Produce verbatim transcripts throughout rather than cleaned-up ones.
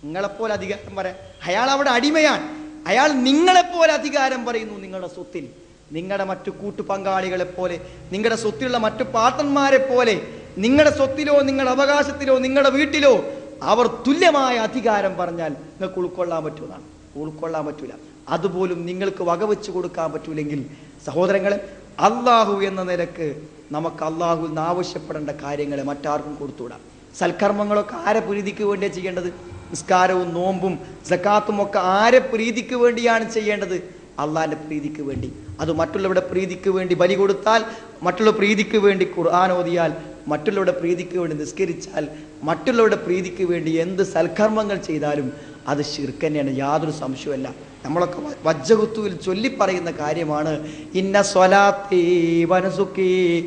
നിങ്ങളെപ്പോലെ അധികാരം പറയാൻ. അയാൾ അവിടെ അടിമയാണ്. അയാൾ നിങ്ങളെപ്പോലെ അധികാരം പറയുന്നു നിങ്ങളുടെ സ്വത്തിൽ. നിങ്ങളുടെ മറ്റു കൂട്ടു പങ്കാളികളെ പോലെ, നിങ്ങളുടെ സ്വത്തിലുള്ള മറ്റു പാർട്ട്ണർമാരെ പോലെ, നിങ്ങളുടെ സ്വത്തിലോ നിങ്ങളുടെ അവകാശത്തിലോ നിങ്ങളുടെ വീട്ടിലോ അവർ തുല്യമായ അധികാരം പറഞ്ഞാൽ നിങ്ങൾക്ക് ഉൾക്കൊള്ളാൻ പറ്റുന്നതാണ്. ഉൾക്കൊള്ളാൻ പറ്റൂല. അതുപോലും നിങ്ങൾക്ക് വകവെച്ച് കൊടുക്കാൻ പറ്റൂലെങ്കിൽ സഹോദരങ്ങളെ, അള്ളാഹു എന്ന നിലക്ക് നമുക്ക് അള്ളാഹു നിന്ന് ആവശ്യപ്പെടേണ്ട കാര്യങ്ങളെ മറ്റാർക്കും കൊടുത്തുവിടാം. സൽക്കർമ്മങ്ങളൊക്കെ ആരെ പ്രീതിക്ക് വേണ്ടിയാണ് ചെയ്യേണ്ടത്? നിസ്കാരവും നോമ്പും സക്കാത്തും ഒക്കെ ആരെ പ്രീതിക്ക് വേണ്ടിയാണ് ചെയ്യേണ്ടത്? അള്ളാഹിന്റെ പ്രീതിക്ക് വേണ്ടി. അത് മറ്റുള്ളവരുടെ പ്രീതിക്ക് വേണ്ടി ബലി കൊടുത്താൽ, മറ്റുള്ള പ്രീതിക്ക് വേണ്ടി ഖുർആൻ ഓതിയാൽ, മറ്റുള്ളവരുടെ പ്രീതിക്ക് വേണ്ടി നിസ്കരിച്ചാൽ, മറ്റുള്ളവരുടെ പ്രീതിക്ക് വേണ്ടി എന്ത് സൽക്കർമ്മങ്ങൾ ചെയ്താലും അത് ശിർക്ക് തന്നെയാണ്, യാതൊരു സംശയമല്ല. നമ്മളൊക്കെ വജ്ജകുത്തുവിൽ ചൊല്ലി പറയുന്ന കാര്യമാണ്, ഇന്ന സ്വലാത്തി വനസുക്കി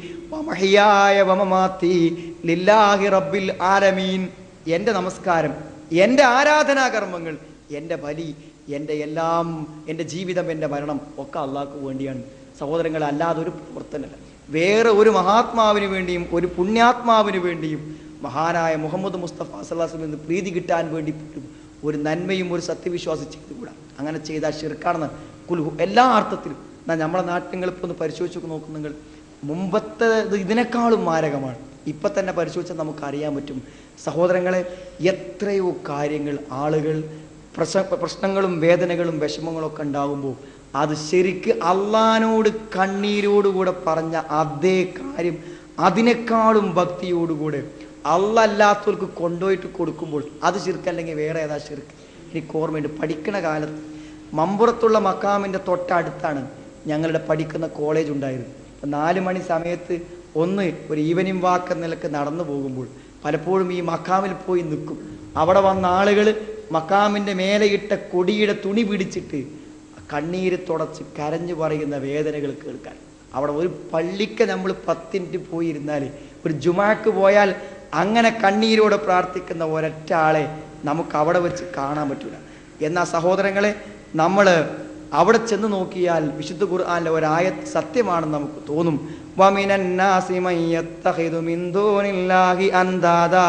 വമഹിയായ വമമാത്തി ലില്ലാഹി റബ്ബിൽ ആലമീൻ. എൻ്റെ നമസ്കാരം, എൻ്റെ ആരാധനാകർമ്മങ്ങൾ, എൻ്റെ ബലി, എൻ്റെ എല്ലാം, എൻ്റെ ജീവിതം, എൻ്റെ മരണം ഒക്കെ അള്ളാഹ്ക്ക് വേണ്ടിയാണ് സഹോദരങ്ങളെ. അല്ലാതെ ഒരു പ്രവർത്തനമല്ല. വേറെ ഒരു മഹാത്മാവിന് വേണ്ടിയും ഒരു പുണ്യാത്മാവിന് വേണ്ടിയും മഹാനായ മുഹമ്മദ് മുസ്തഫ സല്ലല്ലാഹു അലൈഹി വസല്ലം പ്രീതി കിട്ടാൻ വേണ്ടി ഒരു നന്മയും ഒരു സത്യവിശ്വാസം ചെയ്തുകൂടാ. അങ്ങനെ ചെയ്താൽ ശിർക്കാണെന്ന് കുൽഹു എല്ലാ അർത്ഥത്തിലും. എന്നാൽ നമ്മളെ നാട്ടിങ്ങളിപ്പോൾ ഒന്ന് പരിശോധിച്ച് നോക്കും നിങ്ങൾ. മുമ്പത്തെ ഇതിനേക്കാളും മാരകമാണ്. ഇപ്പം തന്നെ പരിശോധിച്ചാൽ നമുക്ക് അറിയാൻ പറ്റും സഹോദരങ്ങളെ, എത്രയോ കാര്യങ്ങൾ ആളുകൾ പ്രശ്ന പ്രശ്നങ്ങളും വേദനകളും വിഷമങ്ങളൊക്കെ ഉണ്ടാകുമ്പോൾ അത് ശരിക്ക് അള്ളാനോട് കണ്ണീരോടുകൂടെ പറഞ്ഞ അതേ കാര്യം അതിനേക്കാളും ഭക്തിയോടുകൂടെ അള്ളല്ലാത്തവർക്ക് കൊണ്ടുപോയിട്ട് കൊടുക്കുമ്പോൾ അത് ശിർക്കല്ലെങ്കിൽ വേറെ ഏതാ ശിർക്ക്? എനിക്ക് ഓർമ്മയുണ്ട്, പഠിക്കുന്ന കാലത്ത് മമ്പുറത്തുള്ള മക്കാമിൻ്റെ തൊട്ടടുത്താണ് ഞങ്ങളുടെ പഠിക്കുന്ന കോളേജ് ഉണ്ടായിരുന്നു. അപ്പം നാല് മണി സമയത്ത് ഒന്ന് ഒരു ഈവനിങ് വാക്ക് എന്ന നിലക്ക് നടന്നു പോകുമ്പോൾ പലപ്പോഴും ഈ മക്കാമിൽ പോയി നിൽക്കും. അവിടെ വന്ന ആളുകൾ മക്കാമിൻ്റെ മേലെയിട്ട കൊടിയുടെ തുണി പിടിച്ചിട്ട് കണ്ണീര് തുടച്ച് കരഞ്ഞു പറയുന്ന വേദനകൾ കേൾക്കാൻ. അവിടെ ഒരു പള്ളിക്ക് നമ്മൾ പത്തിൻ്റെ പോയിരുന്നാൽ, ഒരു ജുമാക്ക് പോയാൽ അങ്ങനെ കണ്ണീരോടെ പ്രാർത്ഥിക്കുന്ന ഒരൊറ്റ ആളെ നമുക്ക് അവിടെ വെച്ച് കാണാൻ പറ്റില്ല. എന്നാൽ സഹോദരങ്ങളെ, നമ്മൾ അവിടെ ചെന്ന് നോക്കിയാൽ വിശുദ്ധ ഖുർആനിലെ ഒരായത്ത് സത്യമാണെന്ന് നമുക്ക് തോന്നും. വമിനന്നാസി മയ്യത്തഖിദു മിൻ ദൂനില്ലാഹി അൻദാദാ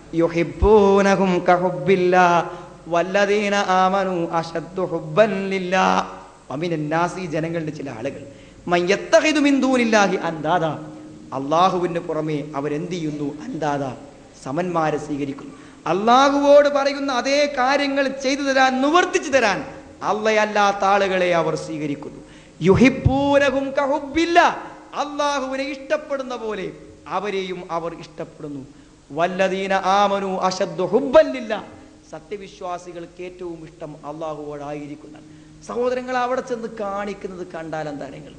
യുഹിബ്ബൂനഹും കഹുബ്ബില്ലാഹ് വല്ലദീന ആമനൂ അശദ്ദു ഹുബ്ബൻ ലില്ലാഹ്. വമിനന്നാസി ജനങ്ങളുടെ ചില ആളുകൾ മയ്യത്തഖിദു മിൻ ദൂനില്ലാഹി അൻദാദാ, അള്ളാഹുവിന് പുറമെ അവരെന്ത് ചെയ്യുന്നു? അൻദാദാ, സമന്മാരെ സ്വീകരിക്കുന്നു. അള്ളാഹുവോട് പറയുന്ന അതേ കാര്യങ്ങൾ ചെയ്തു തരാൻ, നിവർത്തിച്ചു തരാൻ അള്ളയല്ലാത്ത ആളുകളെ അവർ സ്വീകരിക്കുന്നു. യുഹിബ്ബൂനഹും കഹുബ്ബില്ലാഹ്, അള്ളാഹുവിനെ ഇഷ്ടപ്പെടുന്ന പോലെ അവരെയും അവർ ഇഷ്ടപ്പെടുന്നു. വല്ലദീന ആമനു അശദ്ദു ഹുബ്ബൻ ലില്ലാഹ്, സത്യവിശ്വാസികൾക്ക് ഏറ്റവും ഇഷ്ടം അള്ളാഹുവോടായിരിക്കുന്ന സഹോദരങ്ങൾ. അവിടെ ചെന്ന് കാണിക്കുന്നത് കണ്ടാൽ എന്താ? നിങ്ങൾ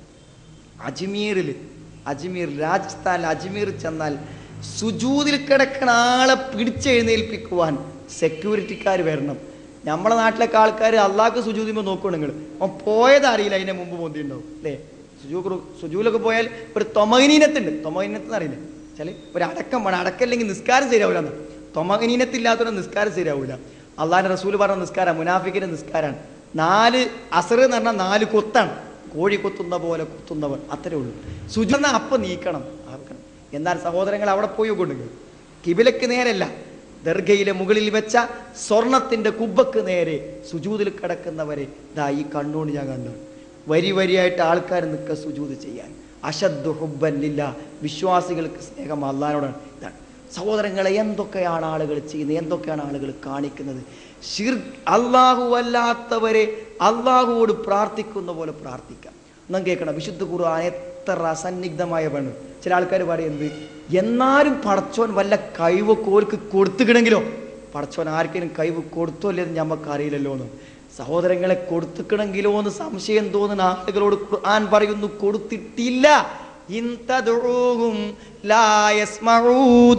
അജ്മീറിൽ അജ്മീർ രാജസ്ഥാനിൽ അജ്മീർ ചെന്നാൽ സുജൂദിൽ കിടക്കുന്ന ആളെ പിടിച്ചെഴുന്നേൽപ്പിക്കുവാൻ സെക്യൂരിറ്റിക്കാർ വരണം. നമ്മളെ നാട്ടിലൊക്കെ ആൾക്കാർ അള്ളാഹ്ക്ക് സുജൂദിമ്പോൾ നോക്കണം. നിങ്ങൾ അവൻ പോയതറിയില്ല, അതിൻ്റെ മുമ്പ് പൊന്തിണ്ടാവും അല്ലേ? സുജൂ സുജൂലൊക്കെ പോയാൽ ഒരു തൊമഗനീനത്തുണ്ട്. തൊമഗനീനത്ത് അറിയില്ല വെച്ചാൽ ഒരു അടക്കം വേണം. അടക്കല്ലെങ്കിൽ നിസ്കാരം ശരിയാവില്ല. തൊമഗനീനത്തില്ലാത്തവരെ നിസ്കാരം ശരിയാവില്ല. അള്ളാഹിൻ്റെ റസൂൽ പറഞ്ഞ നിസ്കാരം മുനാഫിക്കിൻ്റെ നിസ്കാരമാണ്. നാല് അസർ എന്ന് പറഞ്ഞാൽ നാല് കൊത്താണ്. കോഴി കൊത്തുന്ന പോലെ കുത്തുന്നവർ, അത്രേ ഉള്ളൂ. സുജൂദ് അപ്പം നീക്കണം ആക്കണം. എന്നാൽ സഹോദരങ്ങൾ അവിടെ പോയി കൊണ്ടുങ്ങൾ കിബിലക്ക് നേരല്ല, ദർഗയിലെ മുകളിൽ വെച്ച സ്വർണത്തിൻ്റെ കുബ്ബക്ക് നേരെ സുജൂദിൽ കിടക്കുന്നവരെ ദാ ഈ കണ്ണുകൊണ്ട് ഞാൻ കണ്ടു. വരി വരിയായിട്ട് ആൾക്കാർ നിൽക്കുക സുജൂദ് ചെയ്യാൻ. അശദ്ദു ഹുബ്ബൻ ലില്ലാഹ്, വിശ്വാസികൾക്ക് സ്നേഹം അല്ലാഹുവിനോടാണ്. ഇതാണ് സഹോദരങ്ങളെ, എന്തൊക്കെയാണ് ആളുകൾ ചെയ്യുന്നത്, എന്തൊക്കെയാണ് ആളുകൾ കാണിക്കുന്നത്? ശിർക്ക്, അള്ളാഹു അല്ലാത്തവരെ അള്ളാഹുവോട് പ്രാർത്ഥിക്കുന്ന പോലെ പ്രാർത്ഥിക്കാം. ഒന്നും കേൾക്കണം, വിശുദ്ധ ഖുർആൻ എത്ര അസന്നിഗ്ധമായ വേണം. ചില ആൾക്കാർ പറയുന്നത്, എന്നാലും പടച്ചോൻ വല്ല കഴിവ് കോർക്ക് കൊടുത്തുക്കണമെങ്കിലോ, പടച്ചോൻ ആർക്കെങ്കിലും കഴിവ് കൊടുത്തോ അല്ലേന്ന് ഞമ്മക്കറിയില്ലല്ലോ എന്ന്. സഹോദരങ്ങളെ, കൊടുത്തുക്കണമെങ്കിലോ എന്ന് സംശയം തോന്നുന്ന ആളുകളോട് ഖുർആൻ പറയുന്നു, കൊടുത്തിട്ടില്ല. ഇൻ തദ്ഉഹും ലാ യസ്മഊ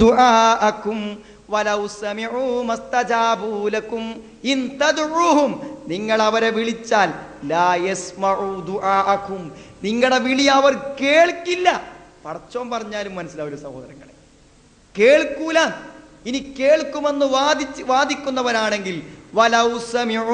ദുആഅകും വലൗ സമിഉ മസ്തജാബൂ ലക്കും. ഇൻ തദ്ഉഹും, നിങ്ങൾ അവരെ വിളിച്ചാൽ, ലാ യസ്മഊ ദുആഅകും, നിങ്ങളുടെ വിളി അവർ കേൾക്കില്ല. പടച്ചോൻ പറഞ്ഞാലും മനസ്സിലാവില്ല സഹോദരങ്ങളെ, കേൾക്കൂല. ഇനി കേൾക്കുമെന്ന് വാദിച്ച് വാദിക്കുന്നവരാണെങ്കിൽ വലൗ സമിഉ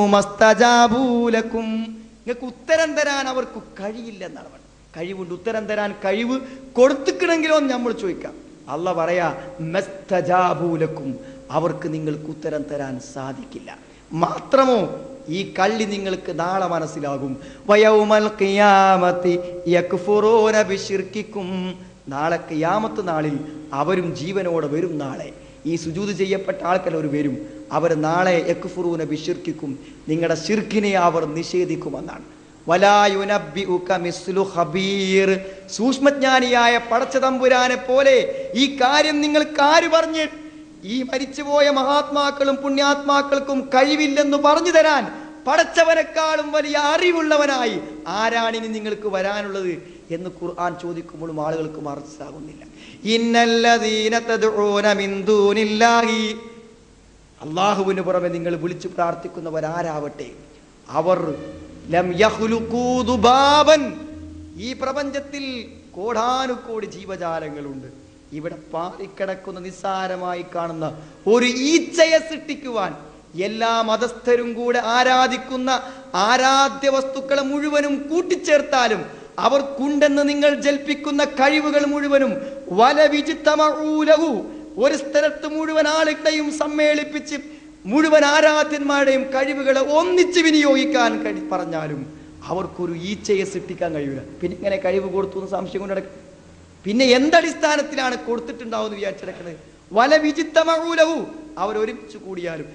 മസ്തജാബൂ ലക്കും, നിങ്ങൾക്ക് ഉത്തരം തരാൻ അവർക്ക് കഴിയില്ല എന്നാണ് പറയുന്നത്. കഴിവുണ്ട്, ഉത്തരം തരാൻ കഴിവ് കൊടുത്തിക്കണമെങ്കിലോ നമ്മൾ ചോദിക്കാം. അള്ളാഹ് പറയാ മസ്തജാബൂ ലക്കും, അവർക്ക് നിങ്ങൾക്ക് ഉത്തരം തരാൻ സാധിക്കില്ല. മാത്രമോ ഈ കള്ളി നിങ്ങൾക്ക് നാളെ മനസ്സിലാകും. വയൗമൽ ഖിയാമത്തി യക്ഫുറൂന ബിശിർക്കിക്കും, നാളെ ഖിയാമത്ത് നാളിൽ അവരും ജീവനോടെ വരും. നാളെ ഈ സുജൂദ് ചെയ്യപ്പെട്ട ആൾക്കാർ വരും. അവർ നാളെ യക്ഫുറൂന ബിശിർക്കിക്കും, നിങ്ങളുടെ ശിർക്കിനെ അവർ നിഷേധിക്കുമെന്നാണ്. വലാ യുനബ്ബിഉക മിസ്ലു ഖബീർ, സൂക്ഷ്മജ്ഞാനിയായ പടച്ച തമ്പുരാനെ പോലെ ഈ കാര്യം നിങ്ങൾക്ക് ആര് പറഞ്ഞു? ഈ മരിച്ചുപോയ മഹാത്മാക്കളും പുണ്യാത്മാക്കൾക്കും കഴിവില്ലെന്ന് പറഞ്ഞു തരാൻ പടച്ചവനെക്കാളും വലിയ അറിവുള്ളവനായി ആരാണിനി നിങ്ങൾക്ക് വരാനുള്ളത് എന്ന് ഖുർആൻ ചോദിക്കുമ്പോഴും ആളുകൾക്ക് മനസ്സിലാകുന്നില്ല. ഇന്നല്ലദീന തദ്ഊന മിൻ ദൂനില്ലാഹി, അല്ലാഹുവിന് പുറമെ നിങ്ങൾ വിളിച്ചു പ്രാർത്ഥിക്കുന്നവരാരാവട്ടെ, അവർ ലം യഖ്ലുഖൂ ദുബാബൻ, ഈ പ്രപഞ്ചത്തിൽ കോടാനുകോടി ജീവജാലങ്ങളുണ്ട്. ഇവിടെ പാറിക്കിടക്കുന്ന നിസ്സാരമായി കാണുന്ന ഒരു ഈച്ചയെ സൃഷ്ടിക്കുവാൻ എല്ലാ മതസ്ഥരും കൂടെ ആരാധിക്കുന്ന ആരാധ്യ വസ്തുക്കളെ മുഴുവനും കൂട്ടിച്ചേർത്താലും അവർക്കുണ്ടെന്ന് നിങ്ങൾ ജൽപ്പിക്കുന്ന കഴിവുകൾ മുഴുവനും വലവിജിത്തമഊലഹു, ഒരു സ്ഥലത്ത് മുഴുവൻ ആളുകളെയും സമ്മേളിപ്പിച്ച് മുഴുവൻ ആരാധ്യന്മാരുടെയും കഴിവുകളെ ഒന്നിച്ച് വിനിയോഗിക്കാൻ കഴി പറഞ്ഞാലും അവർക്കൊരു ഈച്ചയെ സൃഷ്ടിക്കാൻ കഴിയൂല. പിന്നെ ഇങ്ങനെ കഴിവ് കൊടുത്തു എന്ന് സംശയം കൊണ്ട് നടക്കും. പിന്നെ എന്തടിസ്ഥാനത്തിലാണ് കൊടുത്തിട്ടുണ്ടാവും എന്ന് വിചാരിച്ചെടുക്കുന്നത്? വല വിജിത്തമഊലഹു, അവർ ഒരുമിച്ച് കൂടിയാലും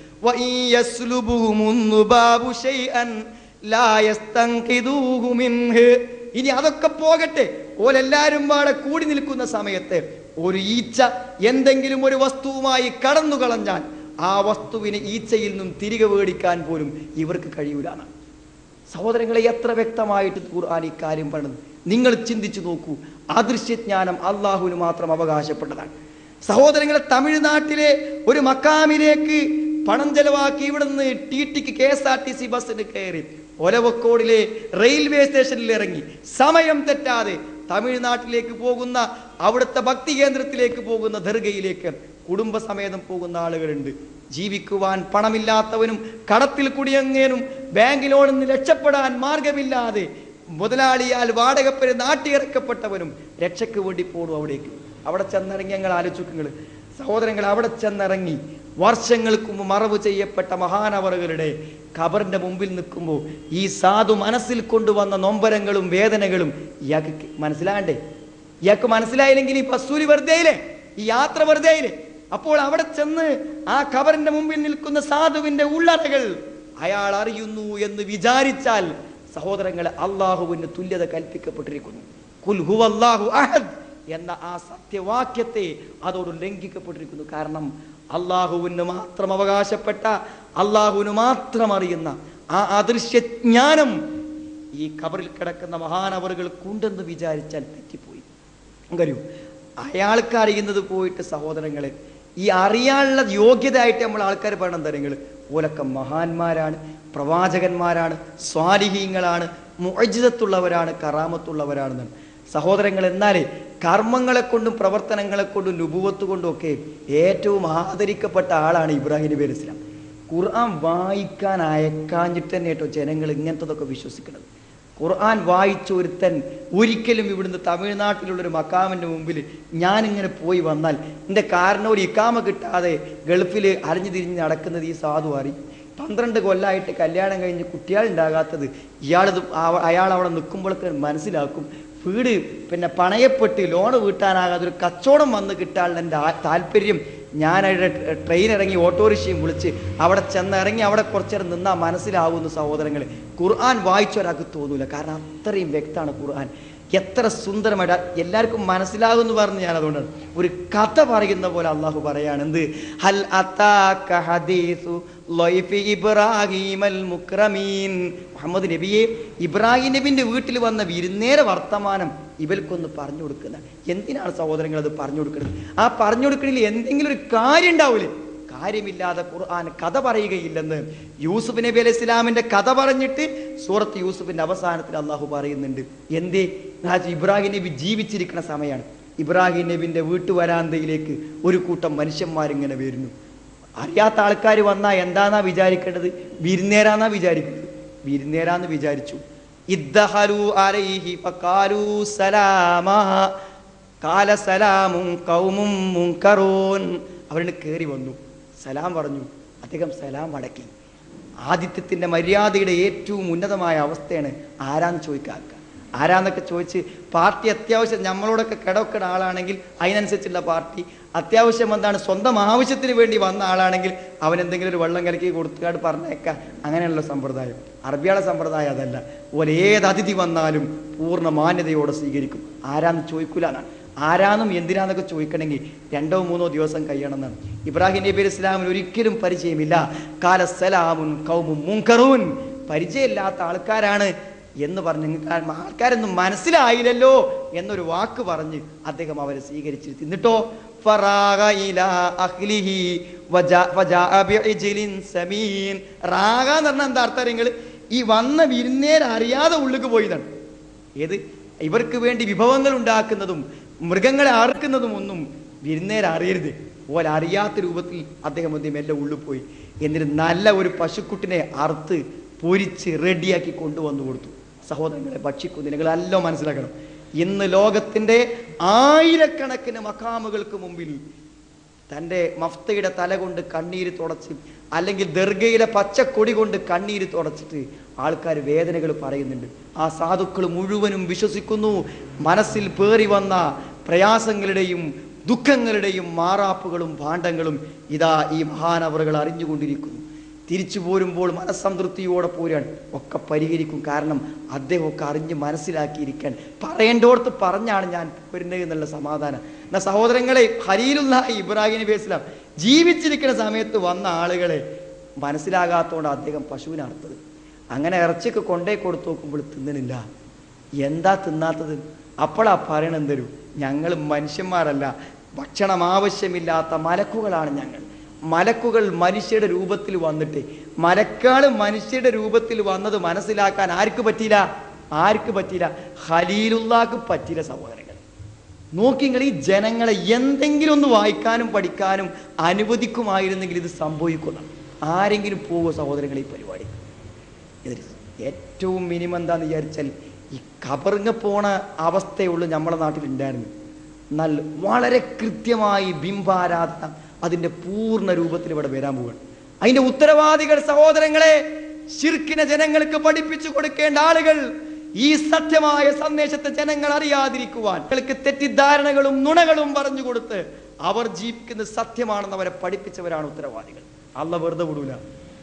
ഇനി അതൊക്കെ പോകട്ടെ, ഓലെല്ലാരും പാടെ കൂടി നിൽക്കുന്ന സമയത്ത് ഒരു ഈച്ച എന്തെങ്കിലും ഒരു വസ്തുവുമായി കടന്നു കളഞ്ഞാൽ ആ വസ്തുവിനെ ഈച്ചയിൽ നിന്നും തിരികെ മേടിക്കാൻ പോലും ഇവർക്ക് കഴിയൂലാണ്. സഹോദരങ്ങളെ, എത്ര വ്യക്തമായിട്ട് ഖുർആൻ ഈ കാര്യം പറയുന്നത് നിങ്ങൾ ചിന്തിച്ചു നോക്കൂ. അദൃശ്യജ്ഞാനം അള്ളാഹുവിന് മാത്രം അവകാശപ്പെട്ടതാണ്. സഹോദരങ്ങളെ, തമിഴ്നാട്ടിലെ ഒരു മക്കാമിലേക്ക് പണം ചെലവാക്കി ഇവിടുന്ന് ടി ടിക്ക് K S R T C ബസ്സിന് കയറി ഒലവക്കോടിലെ റെയിൽവേ സ്റ്റേഷനിൽ ഇറങ്ങി സമയം തെറ്റാതെ തമിഴ്നാട്ടിലേക്ക് പോകുന്ന, അവിടുത്തെ ഭക്തി കേന്ദ്രത്തിലേക്ക് പോകുന്ന ദർഗയിലേക്ക് കുടുംബസമേതം പോകുന്ന ആളുകളുണ്ട്. ജീവിക്കുവാൻ പണമില്ലാത്തവനും കടത്തിൽ കുടിയങ്ങേനും ബാങ്ക് ലോണിൽ നിന്ന് രക്ഷപ്പെടാൻ മാർഗമില്ലാതെ മുതലാളിയാൽ വാടകപ്പേര് നാട്ടിയിറക്കപ്പെട്ടവനും രക്ഷയ്ക്ക് വേണ്ടി പോടും അവിടേക്ക്. അവിടെ ചെന്നിറങ്ങി ഞങ്ങൾ ആലോചിക്കുക സഹോദരങ്ങൾ, അവിടെ ചെന്നിറങ്ങി വർഷങ്ങൾക്ക് മുമ്പ് മറവ് ചെയ്യപ്പെട്ട മഹാനവറുകളുടെ ഖബറിന്റെ മുമ്പിൽ നിൽക്കുമ്പോൾ ഈ സാധു മനസ്സിൽ കൊണ്ടുവന്ന നൊമ്പരങ്ങളും വേദനകളും ഇയാൾക്ക് മനസ്സിലാകണ്ടേ? ഇയാൾക്ക് മനസ്സിലായില്ലെങ്കിൽ ഈ ബസ്സൂരി വെറുതെയില്ലേ, ഈ യാത്ര വെറുതെയില്ലേ? അപ്പോൾ അവിടെ ചെന്ന് ആ ഖബറിന്റെ മുമ്പിൽ നിൽക്കുന്ന സാധുവിന്റെ ഉള്ളറകൾ അയാൾ അറിയുന്നു എന്ന് വിചാരിച്ചാൽ സഹോദരങ്ങളെ, അള്ളാഹുവിന് തുല്യത കൽപ്പിക്കപ്പെട്ടിരിക്കുന്നു. ഖുൽ ഹുവല്ലാഹു അഹദ് എന്ന ആ സത്യവാക്യത്തെ അതോട് ലംഘിക്കപ്പെട്ടിരിക്കുന്നു. കാരണം അള്ളാഹുവിന് മാത്രം അവകാശപ്പെട്ട, അള്ളാഹുവിന് മാത്രം അറിയുന്ന ആ അദൃശ്യജ്ഞാനം ഈ ഖബറിൽ കിടക്കുന്ന മഹാനവറുകൾക്കുണ്ടെന്ന് വിചാരിച്ചാൽ തെറ്റിപ്പോയി. കഴിയൂ അയാൾക്ക് അറിയുന്നത് പോയിട്ട് സഹോദരങ്ങളെ, ഈ അറിയാനുള്ള യോഗ്യത ആയിട്ട് നമ്മൾ ആൾക്കാർ പറയണം തരങ്ങൾ ഓലൊക്കെ മഹാന്മാരാണ്, പ്രവാചകന്മാരാണ്, സ്വാലിഹീങ്ങളാണ്, മുഅ്ജിസത്തുള്ളവരാണ്, കറാമത്തുള്ളവരാണെന്നാണ് സഹോദരങ്ങൾ. എന്നാലേ കർമ്മങ്ങളെ കൊണ്ടും പ്രവർത്തനങ്ങളെ കൊണ്ടും നുബുവത്ത് കൊണ്ടും ഒക്കെ ഏറ്റവും ആദരിക്കപ്പെട്ട ആളാണ് ഇബ്രാഹിം നബി അലൈഹി സ്വലാം. ഖുർആൻ വായിക്കാൻ അയക്കാഞ്ഞിട്ട് തന്നെ കേട്ടോ ജനങ്ങൾ ഇങ്ങനത്തതൊക്കെ വിശ്വസിക്കുന്നത്. ഖുർആൻ വായിച്ച ഒരുത്തൻ ഒരിക്കലും ഇവിടുന്ന് തമിഴ്നാട്ടിലുള്ളൊരു മക്കാമിൻ്റെ മുമ്പിൽ ഞാനിങ്ങനെ പോയി വന്നാൽ എൻ്റെ കാരണം ഒരു ഇക്കാമ കിട്ടാതെ ഗൾഫിൽ അരിഞ്ഞു തിരിഞ്ഞ് നടക്കുന്നത് ഈ സാധു അറിയും. പന്ത്രണ്ട് കൊല്ലമായിട്ട് കല്യാണം കഴിഞ്ഞ് കുട്ടികളുണ്ടാകാത്തത് ഇയാളത് അയാൾ അവിടെ നിൽക്കുമ്പോഴൊക്കെ മനസ്സിലാക്കും. വീട് പിന്നെ പണയപ്പെട്ട് ലോണ് വീട്ടാനാകാതെ ഒരു കച്ചവടം വന്ന് കിട്ടാനുള്ള എൻ്റെ താല്പര്യം ഞാനവിടെ ട്രെയിൻ ഇറങ്ങി ഓട്ടോറിക്ഷയും വിളിച്ച് അവിടെ ചെന്നിറങ്ങി അവിടെ കുറച്ചേരം നിന്നാൽ മനസ്സിലാവുന്നു സഹോദരങ്ങളെ. ഖുർആൻ വായിച്ച ഒരാൾക്ക് തോന്നൂല, കാരണം അത്രയും വ്യക്തമാണ് ഖുർആൻ. എത്ര സുന്ദരമായിട്ട് എല്ലാവർക്കും മനസ്സിലാകുമെന്ന് പറഞ്ഞ് ഞാൻ അതുകൊണ്ടാണ് ഒരു കഥ പറയുന്ന പോലെ അള്ളാഹു പറയാണ്. എന്ത്? ഹൽ അതാക ഹദീസു ലൈഫി ഇബ്രാഹീമൽ മുക്രമീൻ. മുഹമ്മദ് നബിയെ, ഇബ്രാഹിം നബിന്റെ വീട്ടിൽ വന്ന വിരുന്നേര വർത്തമാനം ഇവൽക്കൊന്ന് പറഞ്ഞു കൊടുക്കുന്നത്. എന്തിനാണ് സഹോദരങ്ങൾ അത് പറഞ്ഞു കൊടുക്കുന്നത്? ആ പറഞ്ഞു കൊടുക്കണിൽ എന്തെങ്കിലും ഒരു കാര്യം ഉണ്ടാവില്ലേ? കാര്യമില്ലാതെ ഖുർആൻ കഥ പറയുകയില്ലെന്ന് യൂസുഫ് നബി അലൈഹി ഇസ്ലാമിന്റെ കഥ പറഞ്ഞിട്ട് സൂറത്ത് യൂസുഫിന്റെ അവസാനത്തിൽ അള്ളാഹു പറയുന്നുണ്ട്. എന്തേ? ഇബ്രാഹിം നബി ജീവിച്ചിരിക്കുന്ന സമയമാണ്. ഇബ്രാഹിം നബിന്റെ വീട്ടുവരാന്തയിലേക്ക് ഒരു കൂട്ടം മനുഷ്യന്മാരിങ്ങനെ വരുന്നു. അറിയാത്ത ആൾക്കാർ വന്നാൽ എന്താന്നാ വിചാരിക്കേണ്ടത്? വിരുന്നേരാന്നാ വിചാരിക്കേണ്ടത്. വിരുന്നേരാന്ന് വിചാരിച്ചു. ഇദ്ദഖലു അലൈഹി ഫഖാലു സലാമാ ഖാല സലാമുൻ ഖൗമുൻ മുൻകറൂൻ. അവരുടെ കയറി വന്നു. സലാം പറഞ്ഞു. അദ്ദേഹം സലാം മടക്കി. ആതിഥ്യത്തിൻ്റെ മര്യാദയുടെ ഏറ്റവും ഉന്നതമായ അവസ്ഥയാണ് ആരാന്ന് ചോദിക്കാക്ക. ആരാന്നൊക്കെ ചോദിച്ച് പാർട്ടി അത്യാവശ്യം നമ്മളോടൊക്കെ കിടക്കുന്ന ആളാണെങ്കിൽ അതിനനുസരിച്ചുള്ള പാർട്ടി, അത്യാവശ്യം എന്താണ് സ്വന്തം ആവശ്യത്തിന് വേണ്ടി വന്ന ആളാണെങ്കിൽ അവൻ എന്തെങ്കിലും ഒരു വെള്ളം കലക്കി കൊടുത്തുകാട് പറഞ്ഞേക്കാം. അങ്ങനെയുള്ള സമ്പ്രദായം. അറബിയാളെ സമ്പ്രദായം അതല്ല. ഓലെ ഏത് അതിഥി വന്നാലും പൂർണ്ണ മാന്യതയോടെ സ്വീകരിക്കും. ആരാന്ന് ചോദിക്കൂല എന്നാണ്. ആരാന്നും എന്തിനാന്നൊക്കെ ചോദിക്കണമെങ്കിൽ രണ്ടോ മൂന്നോ ദിവസം കഴിയണം എന്നാണ്. ഇബ്രാഹിം നബി ഇസ്ലാമിന് ഒരിക്കലും പരിചയമില്ല. കാല സലാമുൻ ഖൗമുൻ മുൻകറൂൻ, പരിചയമില്ലാത്ത ആൾക്കാരാണ് എന്ന് പറഞ്ഞ് നിങ്ങൾക്ക് ആൾക്കാരൊന്നും മനസ്സിലായില്ലല്ലോ എന്നൊരു വാക്ക് പറഞ്ഞ് അദ്ദേഹം അവരെ സ്വീകരിച്ചിരുത്തി. എന്നിട്ടോ റാഗ എന്ന് പറഞ്ഞാൽ എന്താ അർത്ഥം? നിങ്ങൾ ഈ വന്ന വിരുന്നേർ അറിയാതെ ഉള്ളിക്ക് പോയതാണ്. ഏത് ഇവർക്ക് വേണ്ടി വിഭവങ്ങൾ ഉണ്ടാക്കുന്നതും മൃഗങ്ങളെ അറുക്കുന്നതും ഒന്നും വിരുന്നേർ അറിയരുത്. ഓല അറിയാത്ത രൂപത്തിൽ അദ്ദേഹം അദ്ദേഹം എല്ലാം ഉള്ളിൽ പോയി. എന്നിട്ട് നല്ല ഒരു പശുക്കുട്ടിനെ അറുത്ത് പൊരിച്ച് റെഡിയാക്കി കൊണ്ടുവന്നു കൊടുത്തു. സഹോദരങ്ങളെ, ഭക്ഷിക്കുന്നു. നിങ്ങളെല്ലാം മനസ്സിലാക്കണം, ഇന്ന് ലോകത്തിൻ്റെ ആയിരക്കണക്കിന് മഖാമുകൾക്ക് മുമ്പിൽ തൻ്റെ മഫ്തയുടെ തല കൊണ്ട് കണ്ണീര് തുടച്ച്, അല്ലെങ്കിൽ ദർഗയിലെ പച്ചക്കൊടി കൊണ്ട് കണ്ണീര് തുടച്ചിട്ട് ആൾക്കാർ വേദനകൾ പറയുന്നുണ്ട്. ആ സാധുക്കൾ മുഴുവനും വിശ്വസിക്കുന്നു. മനസ്സിൽ പേറി വന്ന പ്രയാസങ്ങളുടെയും ദുഃഖങ്ങളുടെയും മാറാപ്പുകളും ഭാണ്ഡങ്ങളും ഇതാ ഈ മഹാനവറുകൾ അറിഞ്ഞുകൊണ്ടിരിക്കുന്നു. തിരിച്ചു പോരുമ്പോൾ മനസ്സംതൃപ്തിയോടെ പോരാൻ ഒക്കെ പരിഹരിക്കും. കാരണം അദ്ദേഹമൊക്കെ അറിഞ്ഞ് മനസ്സിലാക്കിയിരിക്കാൻ പറയേണ്ടോടത്ത് പറഞ്ഞാണ് ഞാൻ പോരുന്നത് എന്നുള്ള സമാധാനം. എന്നാൽ സഹോദരങ്ങളെ, ഖലീലുല്ലാഹി ഇബ്രാഹിം നബി ഇസ്ലാം ജീവിച്ചിരിക്കുന്ന സമയത്ത് വന്ന ആളുകളെ മനസ്സിലാകാത്തതുകൊണ്ട് അദ്ദേഹം പശുവിനെ അറുത്തത്. അങ്ങനെ ഇറച്ചിക്ക് കൊണ്ടേ കൊടുത്തു നോക്കുമ്പോൾ തിന്നണില്ല. എന്താ തിന്നാത്തത്? അപ്പോഴാ പറയണം എന്തരും, ഞങ്ങൾ മനുഷ്യന്മാരല്ല, ഭക്ഷണം ആവശ്യമില്ലാത്ത മലക്കുകളാണ് ഞങ്ങൾ. മലക്കുകൾ മനുഷ്യരുടെ രൂപത്തിൽ വന്നിട്ട് മലക്കാൾ മനുഷ്യരുടെ രൂപത്തിൽ വന്നത് മനസ്സിലാക്കാൻ ആർക്ക് പറ്റിയില്ല? ആർക്ക് പറ്റിയില്ല? ഖലീലുള്ളാഹ്ക്ക് പറ്റിയില്ല. സഹോദരങ്ങൾ നോക്കി, നിങ്ങൾ ഈ ജനങ്ങളെ എന്തെങ്കിലും ഒന്ന് വായിക്കാനും പഠിക്കാനും അനുവദിക്കുമായിരുന്നെങ്കിൽ ഇത് സംഭവിക്കണം. ആരെങ്കിലും പോകുമോ സഹോദരങ്ങൾ ഈ പരിപാടി? ഇതിൽ ഏറ്റവും മിനിമം എന്താണെന്ന് വിചാരിച്ചാൽ ഈ കബറിങ്ങ പോണ അവസ്ഥയുള്ളൂ നമ്മുടെ നാട്ടിലുണ്ടായിരുന്നു. എന്നാൽ വളരെ കൃത്യമായി ബിംബാരാധന അതിൻ്റെ പൂർണ്ണ രൂപത്തിൽ ഇവിടെ വരാൻ പോവുകയാണ്. അതിൻ്റെ ഉത്തരവാദികൾ സഹോദരങ്ങളെ, ശിർക്കിനെ ജനങ്ങൾക്ക് പഠിപ്പിച്ചു കൊടുക്കേണ്ട ആളുകൾ, ഈ സത്യമായ സന്ദേശത്തെ ജനങ്ങൾ അറിയാതിരിക്കുവാൻ അവർക്ക് തെറ്റിദ്ധാരണകളും നുണകളും പറഞ്ഞു കൊടുത്ത് അവർ ജീവിക്കുന്നത് സത്യമാണെന്ന് അവരെ പഠിപ്പിച്ചവരാണ് ഉത്തരവാദികൾ. അല്ലാഹു വെറുതെ വിടൂല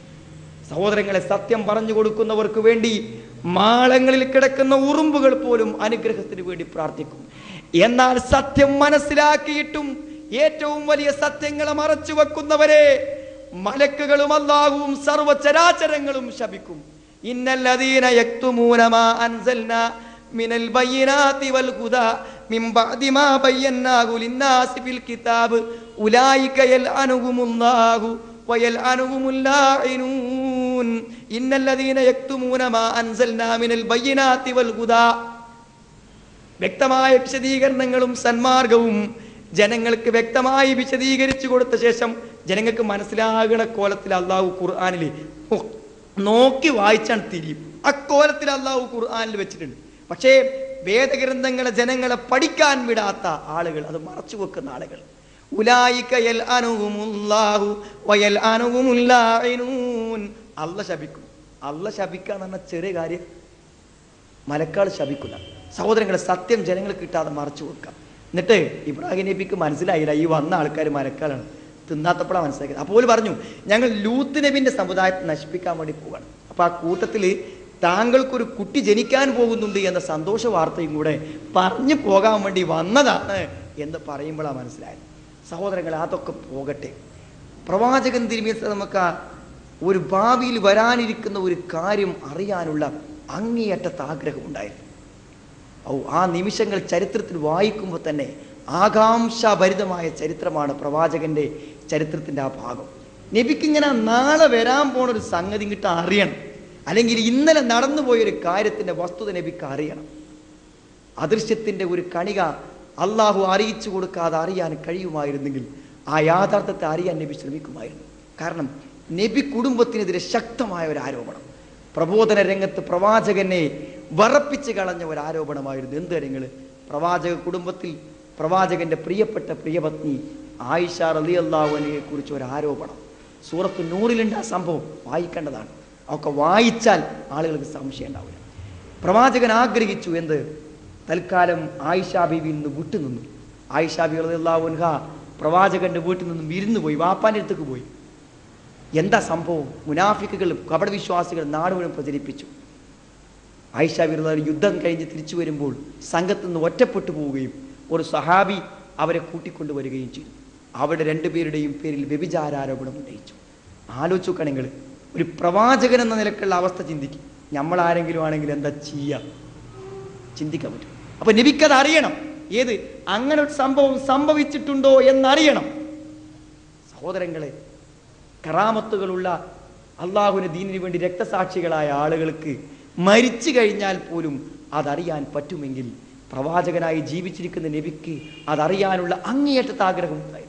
സഹോദരങ്ങളെ. സത്യം പറഞ്ഞു കൊടുക്കുന്നവർക്ക് വേണ്ടി മാളങ്ങളിൽ കിടക്കുന്ന ഉറുമ്പുകൾ പോലും അനുഗ്രഹത്തിന് വേണ്ടി പ്രാർത്ഥിക്കും. എന്നാൽ സത്യം മനസ്സിലാക്കിയിട്ടും ഏറ്റവും വലിയ സത്യങ്ങളെ മറച്ചു വെക്കുന്നവരെ മലക്കുകളും അല്ലാഹുവും സർവചരാചരങ്ങളും ശപിക്കും. ഇന്നല്ലദീന യക്തുമൂന മാ അൻസൽനാ മിനൽ ബയ്യിനാതി വൽ ഹുദാ മിൻ ബഅദി മാ ബയ്യനാഹു ലിന്നാസി ഫിൽ കിതാബ് ഉലൈക യൽഅനുഹുമുല്ലാഹു വയൽഅനുഹുമുൽ ലാഇനൂൻ. ഇന്നല്ലദീന യക്തുമൂന മാ അൻസൽനാ മിനൽ ബയ്യിനാതി വൽ ഹുദാ, വ്യക്തമായ വിശദീകരണങ്ങളും സന്മാർഗവും ജനങ്ങൾക്ക് വ്യക്തമായി വിശദീകരിച്ചു കൊടുത്ത ശേഷം ജനങ്ങൾക്ക് മനസ്സിലാകുന്ന കോലത്തിൽ അള്ളാഹു ഖുർആനിൽ നോക്കി വായിച്ചാൽ തിരിയും. അക്കോലത്തിൽ അള്ളാഹു ഖുർആനിൽ വെച്ചിട്ടുണ്ട്. പക്ഷേ വേദഗ്രന്ഥങ്ങളെ ജനങ്ങളെ പഠിക്കാൻ വിടാത്ത ആളുകൾ, അത് മറച്ചു വെക്കുന്ന ആളുകൾ, ഉലൈക യൽഅനുഹുമുല്ലാഹു വയൽഅനുഹുമുൽ ലാഇനൂൻ. അല്ലാഹ് ശപിക്കും. അല്ലാഹ് ശപിക്കുക എന്ന് പറഞ്ഞാൽ ചെറിയ കാര്യം. മലക്കാൾ ശപിക്കുന്ന സഹോദരങ്ങളെ, സത്യം ജനങ്ങൾക്ക് കിട്ടാതെ മറച്ചു വെക്കാം. എന്നിട്ട് ഇബ്രാഹിം നബിക്ക് മനസ്സിലായില്ല ഈ വന്ന ആൾക്കാർ മലക്കാളാണ്, തിന്നാത്തപ്പോഴാണ് മനസ്സിലാക്കിയത്. അപ്പോൾ പറഞ്ഞു, ഞങ്ങൾ ലൂത്ത് നബിന്റെ സമുദായത്തെ നശിപ്പിക്കാൻ വേണ്ടി പോവുകയാണ്. അപ്പൊ ആ കൂട്ടത്തിൽ താങ്കൾക്കൊരു കുട്ടി ജനിക്കാൻ പോകുന്നുണ്ട് എന്ന സന്തോഷ വാർത്തയും കൂടെ പറഞ്ഞു പോകാൻ വേണ്ടി വന്നതാണ് എന്ന് പറയുമ്പോഴാണ് മനസ്സിലായത്. സഹോദരങ്ങളെ, അതൊക്കെ പോകട്ടെ. പ്രവാചകൻ തിരുമേനി നമുക്ക് ഒരു ഭാവിയിൽ വരാനിരിക്കുന്ന ഒരു കാര്യം അറിയാനുള്ള അങ്ങേയറ്റത്തെ ആഗ്രഹം ഉണ്ടായിരുന്നു. ഓ, ആ നിമിഷങ്ങൾ ചരിത്രത്തിൽ വായിക്കുമ്പോൾ തന്നെ ആകാംക്ഷാഭരിതമായ ചരിത്രമാണ് പ്രവാചകന്റെ ചരിത്രത്തിന്റെ ആ ഭാഗം. നബിക്കിങ്ങനെ നാളെ വരാൻ പോണ ഒരു സംഗതി കിട്ട അറിയണം, അല്ലെങ്കിൽ ഇന്നലെ നടന്നു പോയൊരു കാര്യത്തിന്റെ വസ്തുത നബിക്ക് അറിയണം. അദൃശ്യത്തിന്റെ ഒരു കണിക അള്ളാഹു അറിയിച്ചു കൊടുക്കാതെ അറിയാൻ കഴിയുമായിരുന്നെങ്കിൽ ആ യാഥാർത്ഥ്യത്തെ അറിയാൻ നബി ശ്രമിക്കുമായിരുന്നു. കാരണം നബി കുടുംബത്തിനെതിരെ ശക്തമായ ഒരു ആരോപണം, പ്രബോധന രംഗത്ത് പ്രവാചകനെ വറപ്പിച്ച് കളഞ്ഞ ഒരു ആരോപണമായിരുന്നു. എന്ത് കാര്യങ്ങൾ? പ്രവാചക കുടുംബത്തിൽ പ്രവാചകന്റെ പ്രിയപ്പെട്ട പ്രിയപത്നി ആയിഷ റളിയല്ലാഹു അൻഹയെ കുറിച്ച് ഒരു ആരോപണം. സൂറത്ത് നൂറിലുണ്ട് ആ സംഭവം, വായിക്കേണ്ടതാണ്. ഒക്കെ വായിച്ചാൽ ആളുകൾക്ക് സംശയം ഉണ്ടാവില്ല. പ്രവാചകൻ ആഗ്രഹിച്ചു എന്ത്? തൽക്കാലം ആയിഷാ ബീവിയിൽ നിന്ന് വിട്ടുനിന്നു. ആയിഷാ ബീവി റളിയല്ലാഹു അൻഹ പ്രവാചകന്റെ വീട്ടിൽ നിന്നും വിരുന്നു പോയി, വാപ്പാൻ്റെ അടുത്തേക്ക് പോയി. എന്താ സംഭവം? മുനാഫിക്കുകൾ, കപടവിശ്വാസികൾ നാട് മുഴുവൻ പ്രചരിപ്പിച്ചു. ആയിഷാ ബീവി റളിയല്ലാഹു അൻഹ യുദ്ധം കഴിഞ്ഞ് തിരിച്ചു വരുമ്പോൾ സംഘത്തു നിന്ന് ഒറ്റപ്പെട്ടു പോവുകയും ഒരു സഹാബി അവരെ കൂട്ടിക്കൊണ്ടുവരികയും ചെയ്തു. അവരുടെ രണ്ടുപേരുടെയും പേരിൽ വ്യഭിചാരാരോപണം ഉന്നയിച്ചു. ആലോചിച്ചു നിങ്ങൾ, ഒരു പ്രവാചകൻ എന്ന നിലക്കുള്ള അവസ്ഥ ചിന്തിക്കും. നമ്മൾ ആരെങ്കിലും ആണെങ്കിൽ എന്താ ചെയ്യുക? ചിന്തിക്കാൻ പറ്റും. അപ്പൊ നബിക്കത് അറിയണം. ഏത് അങ്ങനെ ഒരു സംഭവം സംഭവിച്ചിട്ടുണ്ടോ എന്നറിയണം. സഹോദരങ്ങളെ, കറാമത്തുകളുള്ള അള്ളാഹുവിന്റെ ദീനിന് വേണ്ടി രക്തസാക്ഷികളായ ആളുകൾക്ക് മരിച്ചു കഴിഞ്ഞാൽ പോലും അതറിയാൻ പറ്റുമെങ്കിൽ പ്രവാചകനായി ജീവിച്ചിരിക്കുന്ന നബിക്ക് അതറിയാനുള്ള അങ്ങേയറ്റത്തെ ആഗ്രഹം ഉണ്ടായിരുന്നു.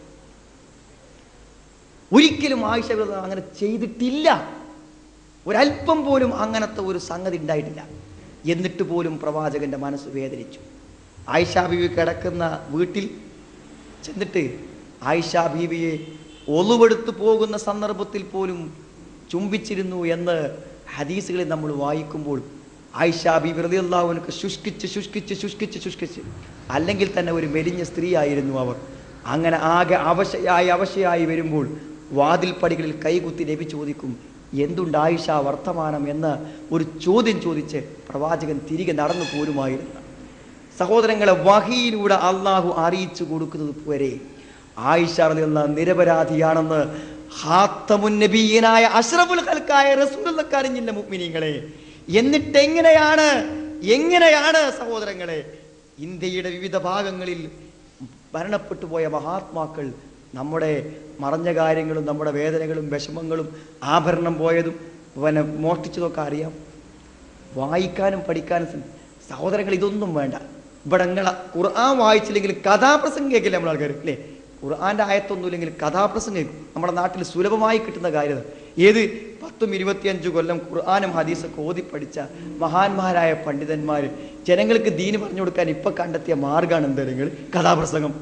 ഒരിക്കലും ആയിഷ അങ്ങനെ ചെയ്തിട്ടില്ല. ഒരല്പം പോലും അങ്ങനത്തെ ഒരു സംഗതി ഉണ്ടായിട്ടില്ല. എന്നിട്ട് പോലും പ്രവാചകന്റെ മനസ്സ് വേദനിച്ചു. ആയിഷാ ബീവി കിടക്കുന്ന വീട്ടിൽ ചെന്നിട്ട് ആയിഷാ ബീവിയെ ഒളുവെടുത്ത് പോകുന്ന സന്ദർഭത്തിൽ പോലും ചുംബിച്ചിരുന്നു എന്ന് ഹദീസുകളിൽ നമ്മൾ വായിക്കുമ്പോൾ ആയിഷാ ബീവി റളിയല്ലാഹു അൻഹ ശുഷ്കിച്ച് ശുഷ്കിച്ച് ശുഷ്കിച്ച് ശുഷ്കിച്ച് അല്ലെങ്കിൽ തന്നെ ഒരു മെലിഞ്ഞ സ്ത്രീ ആയിരുന്നു അവർ. അങ്ങനെ ആകെ അവശയായി അവശയായി വരുമ്പോൾ വാതിൽപ്പടികളിൽ കൈകുത്തി നബി ചോദിക്കും, എന്തുണ്ട് ആയിഷ വർത്തമാനം എന്ന് ഒരു ചോദ്യം ചോദിച്ച് പ്രവാചകൻ തിരികെ നടന്നു പോരുമായിരുന്നു. സഹോദരങ്ങളെ, വഹിയിലൂടെ അള്ളാഹു അറിയിച്ചു കൊടുക്കുന്നത് വരെ ആയിഷ റളിയല്ലാഹു അൻഹ നിരപരാധിയാണെന്ന് ഖാത്തമുൻ നബിയ്യനായ അഷ്റഫുൽ ഖൽഖായ റസൂലുള്ളാഹിക്ക് അറിഞ്ഞില്ല മുഅ്മിനീങ്ങളെ. എന്നിട്ട് എങ്ങനെയാണ് എങ്ങനെയാണ് സഹോദരങ്ങളെ ഇന്ത്യയുടെ വിവിധ ഭാഗങ്ങളിൽ മരണപ്പെട്ടു പോയ മഹാത്മാക്കൾ നമ്മുടെ മറഞ്ഞ കാര്യങ്ങളും നമ്മുടെ വേദനകളും വിഷമങ്ങളും ആഭരണം പോയതും പിന്നെ മോഷ്ടിച്ചതൊക്കെ അറിയാം. വായിക്കാനും പഠിക്കാനും സഹോദരങ്ങൾ ഇതൊന്നും വേണ്ട. ഇവിടെ നിങ്ങളെ ഖുർആൻ വായിച്ചില്ലെങ്കിൽ കഥാപ്രസംഗം കേൾക്കില്ല നമ്മൾ ആൾക്കാർ അല്ലേ? ഖുർആൻ്റെ ആയത്തൊന്നും ഇല്ലെങ്കിൽ കഥാപ്രസംഗം കേൾക്കും. നമ്മുടെ നാട്ടിൽ സുലഭമായി കിട്ടുന്ന കാര്യം ഏത്? പത്തും ഇരുപത്തിയഞ്ചു കൊല്ലം ഖുർആനും ഹദീസൊക്കെ ഓതി പഠിച്ച മഹാന്മാരായ പണ്ഡിതന്മാർ ജനങ്ങൾക്ക് ദീന് പറഞ്ഞു കൊടുക്കാൻ ഇപ്പം കണ്ടെത്തിയ മാർഗമാണ് എന്താണെങ്കിൽ കഥാപ്രസംഗം.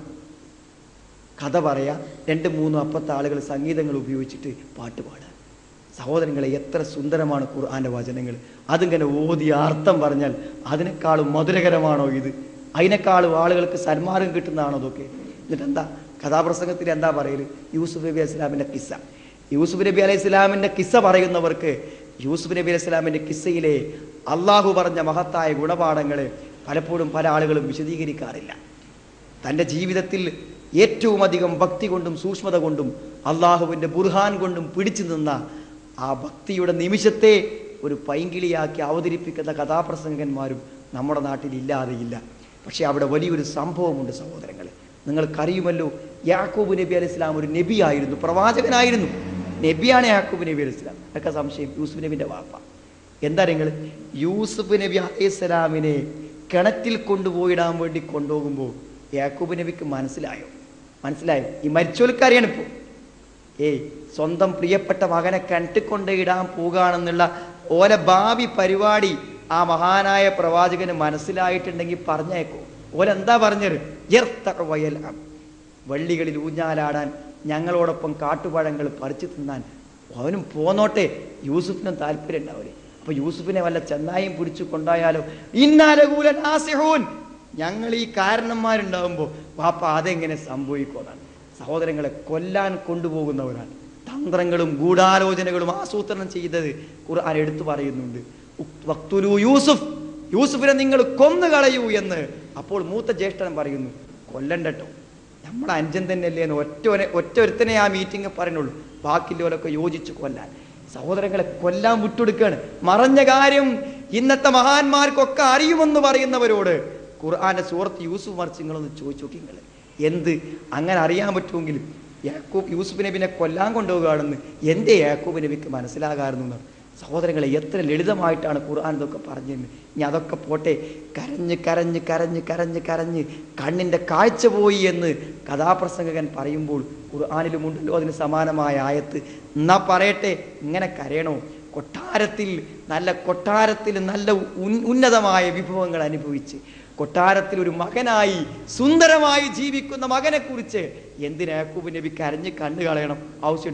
കഥ പറയാ, രണ്ട് മൂന്നും അപ്പത്തെ ആളുകൾ സംഗീതങ്ങൾ ഉപയോഗിച്ചിട്ട് പാട്ട് പാടുക. സഹോദരങ്ങളെ, എത്ര സുന്ദരമാണ് ഖുർആൻ്റെ വചനങ്ങൾ. അതിങ്ങനെ ഓതി അർത്ഥം പറഞ്ഞാൽ അതിനേക്കാളും മധുരകരമാണോ ഇത്? അതിനേക്കാളും ആളുകൾക്ക് സന്മാർഗം കിട്ടുന്നതാണോ ഇതൊക്കെ? എന്നിട്ട് എന്താ കഥാപ്രസംഗത്തിൽ എന്താ പറയല്? യൂസുഫ് നബി അലൈഹി സ്വലാമിൻ്റെ കിസ്സ. യൂസുഫ് നബി അലൈഹി സ്വലാമിൻ്റെ കിസ്സ പറയുന്നവർക്ക് യൂസുഫ് നബി അലൈഹി സ്വലാമിൻ്റെ കിസ്സയിലെ അള്ളാഹു പറഞ്ഞ മഹത്തായ ഗുണപാഠങ്ങളെ പലപ്പോഴും പല ആളുകളും വിശദീകരിക്കാറില്ല. തൻ്റെ ജീവിതത്തിൽ ഏറ്റവും അധികം ഭക്തി കൊണ്ടും സൂക്ഷ്മത കൊണ്ടും അള്ളാഹുവിൻ്റെ ബുർഹാൻ കൊണ്ടും പിടിച്ചു നിന്ന ആ ഭക്തിയുടെ നിമിഷത്തെ ഒരു പൈങ്കിളിയാക്കി അവതരിപ്പിക്കുന്ന കഥാപ്രസംഗന്മാരും നമ്മുടെ നാട്ടിൽ ഇല്ലാതെയില്ല. പക്ഷേ അവിടെ വലിയൊരു സംഭവമുണ്ട് സഹോദരങ്ങൾ. നിങ്ങൾക്കറിയുമല്ലോ, യാക്കൂബ് നബി അലൈഹി സ്വലാം ഒരു നബിയായിരുന്നു, പ്രവാചകനായിരുന്നു. നബിയാണ് യാക്കൂബ് നബി അലൈഹി സ്വലാം. ഒക്കെ സംശയം. യൂസുഫ് നബിൻ്റെ വാപ്പ എന്താ നിങ്ങൾ? യൂസുഫ് നബി അലൈഹി സ്വലാമിനെ കിണറ്റിൽ കൊണ്ടുപോയിടാൻ വേണ്ടി കൊണ്ടുപോകുമ്പോൾ യാക്കൂബ് നബിക്ക് മനസ്സിലായോ? മനസ്സിലായോ? ഈ മരിച്ചോൽക്ക് അറിയണം ഇപ്പോൾ. ഏയ് സ്വന്തം പ്രിയപ്പെട്ട മകനെ കിണറ്റിൽ കൊണ്ടിടാൻ പോകുകയാണെന്നുള്ള ഓല ഭാവി പരിപാടി ആ മഹാനായ പ്രവാചകന് മനസ്സിലായിട്ടുണ്ടെങ്കിൽ പറഞ്ഞേക്കോ. ഓലെന്താ പറഞ്ഞത്? വയൽ വള്ളികളിൽ ഊഞ്ഞാലാടാൻ ഞങ്ങളോടൊപ്പം കാട്ടുപഴങ്ങൾ പറിച്ചു തിന്നാൻ അവനും പോന്നോട്ടെ. യൂസുഫിനും താല്പര്യം ഉണ്ടാവില്ലേ? അപ്പൊ യൂസുഫിനെ വല്ല ചെന്നായും പിടിച്ചു കൊണ്ടായാലോ? ഇന്നാലൂലൻ ഞങ്ങൾ ഈ കാരണന്മാരുണ്ടാകുമ്പോൾ പാപ്പ അതെങ്ങനെ സംഭവിക്കുന്നതാണ്. സഹോദരങ്ങളെ, കൊല്ലാൻ കൊണ്ടുപോകുന്നവരാണ്. തന്ത്രങ്ങളും ഗൂഢാലോചനകളും ആസൂത്രണം ചെയ്തത് ഖുർആൻ എടുത്തു പറയുന്നുണ്ട്. വഖ്തുലൂ യൂസുഫ്, യൂസുഫിനെ നിങ്ങൾ കൊന്നുകളയൂ എന്ന്. അപ്പോൾ മൂത്ത ജ്യേഷ്ഠൻ പറയുന്നു, കൊല്ലണ്ടട്ടോ, നമ്മുടെ അഞ്ചൻ തന്നെയല്ലേ എന്ന് ഒറ്റ ഒറ്റ ഒരുത്തനെ ആ മീറ്റിംഗ് പറയുന്നുള്ളൂ. ബാക്കിയുള്ളവരൊക്കെ യോജിച്ച് കൊല്ലാൻ. സഹോദരങ്ങളെ, കൊല്ലാൻ വിട്ടുകൊടുക്കുകയാണ്. മറഞ്ഞ കാര്യം ഇന്നത്തെ മഹാന്മാർക്കൊക്കെ അറിയുമെന്ന് പറയുന്നവരോട് ഖുർആന്റെ സൂറത്ത് യൂസുഫ് മറിച്ച് നിങ്ങളൊന്ന് ചോദിച്ചു നോക്കി. നിങ്ങൾ എന്ത് അങ്ങനെ അറിയാൻ പറ്റുമെങ്കിലും യാക്കൂബ് യൂസുഫ് നബിനെ കൊല്ലാൻ കൊണ്ടുപോകുകയാണെന്ന് എൻ്റെ യാക്കൂബ് നബിക്ക് മനസ്സിലാകാറുന്നു. സഹോദരങ്ങളെ, എത്ര ലളിതമായിട്ടാണ് ഖുർആൻ ഇതൊക്കെ പറഞ്ഞത്. ഇനി അതൊക്കെ പോട്ടെ, കരഞ്ഞ് കരഞ്ഞ് കരഞ്ഞ് കരഞ്ഞ് കരഞ്ഞ് കണ്ണിൻ്റെ കാഴ്ച പോയി എന്ന് കഥാപ്രസംഗകൻ പറയുമ്പോൾ ഖുർആനിലുമുണ്ടല്ലോ അതിന് സമാനമായ ആയത്ത്. എന്നാ പറയട്ടെ, ഇങ്ങനെ കരയണോ? കൊട്ടാരത്തിൽ നല്ല കൊട്ടാരത്തിൽ നല്ല ഉന്നതമായ വിഭവങ്ങൾ അനുഭവിച്ച് കൊട്ടാരത്തിൽ ഒരു മകനായി സുന്ദരമായി ജീവിക്കുന്ന മകനെ കുറിച്ച് എന്തിന് യാക്കൂബ് നബി കരഞ്ഞ് കണ്ണു കളയണം? ആവശ്യമുണ്ടോ?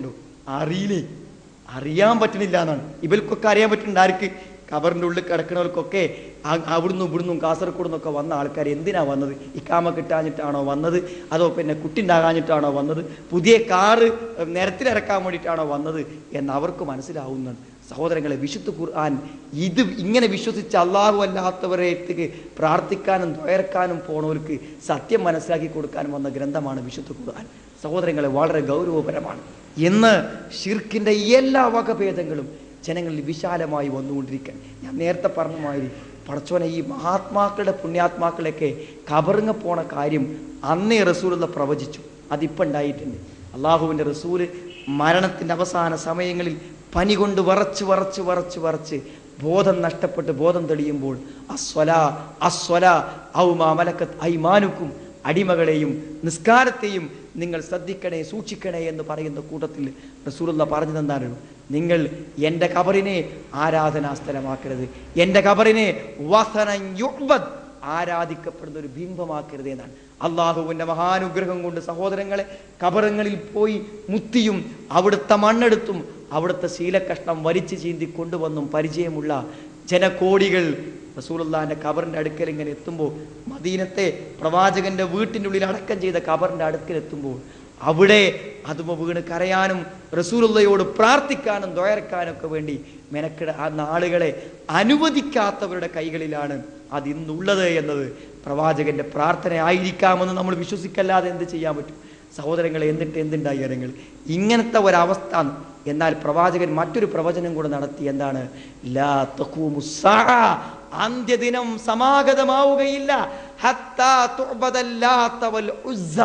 അറിയില്ലേ, അറിയാൻ പറ്റുന്നില്ല എന്നാണ്. ഇവർക്കൊക്കെ അറിയാൻ പറ്റുന്നുണ്ട്. ആർക്ക്? ഖബറിൻ്റെ ഉള്ളിൽ കിടക്കുന്നവർക്കൊക്കെ അവിടുന്ന് ഇവിടുന്നും കാസർഗോഡ് നിന്നൊക്കെ വന്ന ആൾക്കാർ എന്തിനാ വന്നത്? ഇക്കാമ കിട്ടാഞ്ഞിട്ടാണോ വന്നത്, അതോ പിന്നെ കുട്ടി ഉണ്ടാകാഞ്ഞിട്ടാണോ വന്നത്, പുതിയ കാറ് നിരത്തിലിറക്കാൻ വേണ്ടിയിട്ടാണോ വന്നത് എന്ന് അവർക്ക് മനസ്സിലാവുന്നുണ്ട്. സഹോദരങ്ങളെ, വിശുദ്ധ ഖുർആൻ ഇത് ഇങ്ങനെ വിശ്വസിച്ച് അള്ളാഹു അല്ലാത്തവരേക്ക് പ്രാർത്ഥിക്കാനും ദ്വയർക്കാനും പോണവർക്ക് സത്യം മനസ്സിലാക്കി കൊടുക്കാനും വന്ന ഗ്രന്ഥമാണ് വിശുദ്ധ ഖുർആൻ. സഹോദരങ്ങളെ, വളരെ ഗൗരവപരമാണ്. ഇന്ന് ഷിർക്കിൻ്റെ എല്ലാ വകഭേദങ്ങളും ജനങ്ങളിൽ വിശാലമായി വന്നുകൊണ്ടിരിക്കാൻ ഞാൻ നേരത്തെ പറഞ്ഞ മാതിരി പടച്ചോനെ, ഈ മഹാത്മാക്കളുടെ പുണ്യാത്മാക്കളൊക്കെ കബറിങ്ങ പോണ കാര്യം അന്നേ റസൂലുള്ള പ്രവചിച്ചു. അതിപ്പോൾ ഉണ്ടായിട്ടുണ്ട്. അള്ളാഹുവിൻ്റെ റസൂല് മരണത്തിൻ്റെ അവസാന സമയങ്ങളിൽ പനി കൊണ്ട് വറച്ച് വറച്ച് വറച്ച് വറച്ച് ബോധം നഷ്ടപ്പെട്ട് ബോധം തെളിയുമ്പോൾ അസ്വലാ അസ്വലാ ഔമാ മലക്കത്ത് ഐമാനുക്കും, അടിമകളെയും നിസ്കാരത്തെയും നിങ്ങൾ ശ്രദ്ധിക്കണേ, സൂക്ഷിക്കണേ എന്ന് പറയുന്ന കൂട്ടത്തിൽ റസൂലുള്ള പറഞ്ഞതെന്താണ്? നിങ്ങൾ എൻ്റെ ഖബറിനെ ആരാധനാ സ്ഥലമാക്കരുത്, എൻ്റെ ഖബറിനെ വസനൻ യുഅ്ബദ്, ആരാധിക്കപ്പെടുന്ന ഒരു ബിംബമാക്കരുത് എന്നാണ്. അള്ളാഹുവിൻ്റെ മഹാനുഗ്രഹം കൊണ്ട് സഹോദരങ്ങളെ, ഖബറുകളിൽ പോയി മുത്തിയും അവിടുത്തെ മണ്ണെടുത്തും അവിടുത്തെ ശീലകഷ്ണം വലിച്ചു ചീന്തി കൊണ്ടുവന്നും പരിചയമുള്ള ജനകോടികൾ റസൂലുള്ളാഹിന്റെ ഖബറിൻ്റെ അടുക്കൽ ഇങ്ങനെ എത്തുമ്പോൾ, മദീനത്തെ പ്രവാചകന്റെ വീട്ടിൻ്റെ ഉള്ളിൽ അടക്കം ചെയ്ത ഖബറിൻ്റെ അടുക്കൽ എത്തുമ്പോൾ അവിടെ അതുമ വീണ് കരയാനും റസൂലുള്ളയോട് പ്രാർത്ഥിക്കാനും ദ്വയർക്കാനൊക്കെ വേണ്ടി മെനക്കെട ആ നാളുകളെ അനുവദിക്കാത്തവരുടെ കൈകളിലാണ് അതിന്നുള്ളത് എന്നത് പ്രവാചകന്റെ പ്രാർത്ഥന ആയിരിക്കാമെന്ന് നമ്മൾ വിശ്വസിക്കല്ലാതെ എന്ത് ചെയ്യാൻ പറ്റും? സഹോദരങ്ങളെ, എന്നിട്ട് എന്തുണ്ടായി കാര്യങ്ങൾ? ഇങ്ങനത്തെ ഒരവസ്ഥ. എന്നാൽ പ്രവാചകൻ മറ്റൊരു പ്രവചനം കൂടെ നടത്തി. എന്താണ്? ലാ തഖൂമു സ്സാഅ, അന്ത്യദിനം സമാഗതമാവുകയില്ല. ഹത്താ തുഅബദൽ ലാത്ത വൽ ഉസ്സ,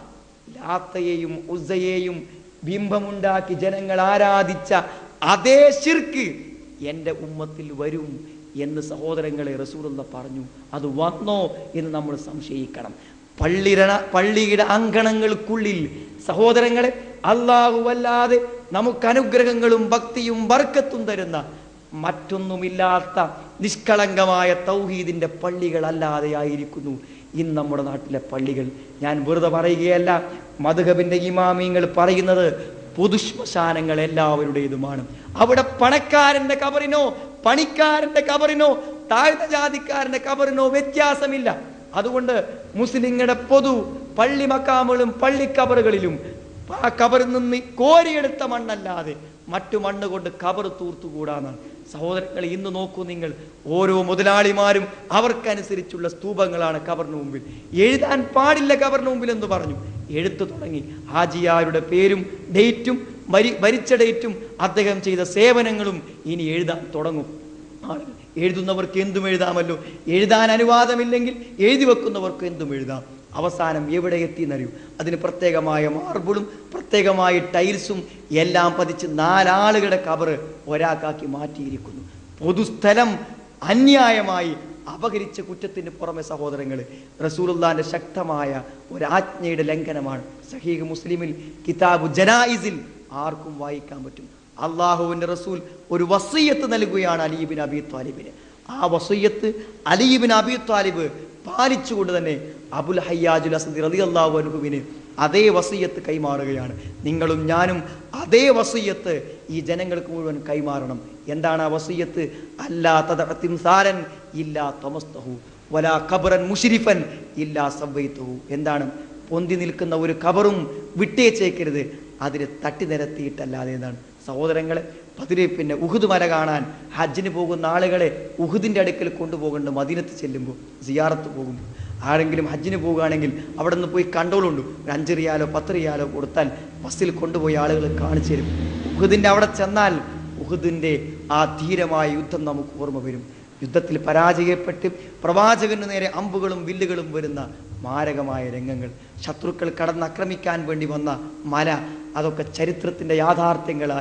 ലാത്തയെയും ഉസ്സയെയും ബിംബമുണ്ടാക്കി ജനങ്ങൾ ആരാധിച്ച അതേ ശിർക്ക് എൻ്റെ ഉമ്മത്തിൽ വരും എന്ന് സഹോദരങ്ങളെ റസൂലുള്ള പറഞ്ഞു. അത് വന്നോ എന്ന് നമ്മൾ സംശയിക്കണം. പള്ളിരണ പള്ളിയുടെ അങ്കണങ്ങൾക്കുള്ളിൽ സഹോദരങ്ങളെ, അല്ലാഹുവല്ലാതെ നമുക്ക് അനുഗ്രഹങ്ങളും ഭക്തിയും ബർക്കത്തും തരുന്ന മറ്റൊന്നുമില്ലാത്ത നിഷ്കളങ്കമായ തൗഹീദിന്റെ പള്ളികളല്ലാതെ ആയിരിക്കുന്നു ഇന്ന് നമ്മുടെ നാട്ടിലെ പള്ളികൾ. ഞാൻ വെറുതെ പറയുകയല്ല, മദ്ഹബിന്റെ ഇമാമിങ്ങൾ പറയുന്നത് പൊതുശ്മശാനങ്ങൾ എല്ലാവരുടേതുമാണ്. അവിടെ പണക്കാരന്റെ കബറിനോ പണിക്കാരന്റെ കബറിനോ താഴ്ന്ന ജാതിക്കാരന്റെ കബറിനോ വ്യത്യാസമില്ല. അതുകൊണ്ട് മുസ്ലിങ്ങളുടെ പൊതു പള്ളി മക്കാമുകളും പള്ളിക്കബറുകളിലും ആ കബറിൽ നിന്ന് കോരിയെടുത്ത മണ്ണല്ലാതെ മറ്റു മണ്ണ് കൊണ്ട് കബർ തൂർത്തുകൂടാന്നാണ്. സഹോദരങ്ങൾ, ഇന്ന് നോക്കൂ നിങ്ങൾ, ഓരോ മുതലാളിമാരും അവർക്കനുസരിച്ചുള്ള സ്തൂപങ്ങളാണ് കബറിന് മുമ്പിൽ. എഴുതാൻ പാടില്ല കബറിന് മുമ്പിൽ എന്ന് പറഞ്ഞു, എഴുത്തു തുടങ്ങി. ഹാജിയാരുടെ പേരും ഡേറ്റും മരി മരിച്ച ഡേറ്റും അദ്ദേഹം ചെയ്ത സേവനങ്ങളും ഇനി എഴുതാൻ തുടങ്ങും. ആളുകൾ എഴുതുന്നവർക്ക് എന്തും എഴുതാമല്ലോ, എഴുതാൻ അനുവാദമില്ലെങ്കിൽ എഴുതി വെക്കുന്നവർക്ക് എന്തും എഴുതാം. അവസാനം എവിടെ എത്തിയെന്നറിയൂ? അതിന് പ്രത്യേകമായ മാർബിളും പ്രത്യേകമായ ടൈൽസും എല്ലാം പതിച്ച് നാലാളുകളുടെ കബറ് ഒരാക്കാക്കി മാറ്റിയിരിക്കുന്നു. പൊതുസ്ഥലം അന്യായമായി അപഹരിച്ച കുറ്റത്തിന് പുറമെ സഹോദരങ്ങൾ, റസൂലുള്ളാഹിന്റെ ശക്തമായ ഒരാജ്ഞയുടെ ലംഘനമാണ്. സഹീഹ് മുസ്ലിമിൽ കിതാബു ജനായിസിൽ ആർക്കും വായിക്കാൻ പറ്റും. അള്ളാഹുവിൻ്റെ റസൂൽ ഒരു വസിയ്യത്ത് നൽകുകയാണ് അലി ഇബ്നു അബീ ത്വാലിബിന്. ആ വസിയ്യത്ത് അലി ഇബ്നു അബീ ത്വാലിബ് പാലിച്ചുകൊണ്ട് തന്നെ അബുൽ ഹയ്യാജുൽ അസ്ദി റളിയല്ലാഹു അൻഹുവിന് അതേ വസിയ്യത്ത് കൈമാറുകയാണ്. നിങ്ങളും ഞാനും അതേ വസിയ്യത്ത് ഈ ജനങ്ങൾക്ക് മുഴുവൻ കൈമാറണം. എന്താണ് ആ വസിയ്യത്ത്? അല്ലാ തദഅ തിംസാലൻ ഇല്ലാ തമസ്തഹു വലാ ഖബ്റൻ മുശ്രിഫൻ ഇല്ലാ സവൈതഹു. എന്താണ്? പൊന്തി നിൽക്കുന്ന ഒരു ഖബറും വിട്ടേച്ചേക്കരുത്, അതിന് തട്ടി നിരത്തിയിട്ടല്ലാതെ. എന്താണ് സഹോദരങ്ങളെ? പതിരെ പിന്നെ ഉഹുദ് മല കാണാൻ ഹജ്ജിന് പോകുന്ന ആളുകളെ ഉഹുദിൻ്റെ അടുക്കൽ കൊണ്ടുപോകേണ്ട. മദീനത്ത് ചെല്ലുമ്പോൾ സിയാറത്ത് പോകുമ്പോൾ ആരെങ്കിലും ഹജ്ജിന് പോവുകയാണെങ്കിൽ അവിടെ നിന്ന് പോയി കണ്ടോളുണ്ട്. ഒരു അഞ്ച് റിയാലോ പത്ത് റിയാലോ കൊടുത്താൽ ബസ്സിൽ കൊണ്ടുപോയി ആളുകൾ കാണിച്ചു തരും. ഉഹുദിൻ്റെ അവിടെ ചെന്നാൽ ഉഹുദിൻ്റെ ആ ധീരമായ യുദ്ധം നമുക്ക് ഓർമ്മ വരും. യുദ്ധത്തിൽ പരാജയപ്പെട്ട് പ്രവാചകന് നേരെ അമ്പുകളും വില്ലുകളും വരുന്ന മാരകമായ രംഗങ്ങൾ, ശത്രുക്കൾ കടന്നാക്രമിക്കാൻ വേണ്ടി വന്ന മല, അതൊക്കെ ചരിത്രത്തിൻ്റെ യാഥാർത്ഥ്യങ്ങളായി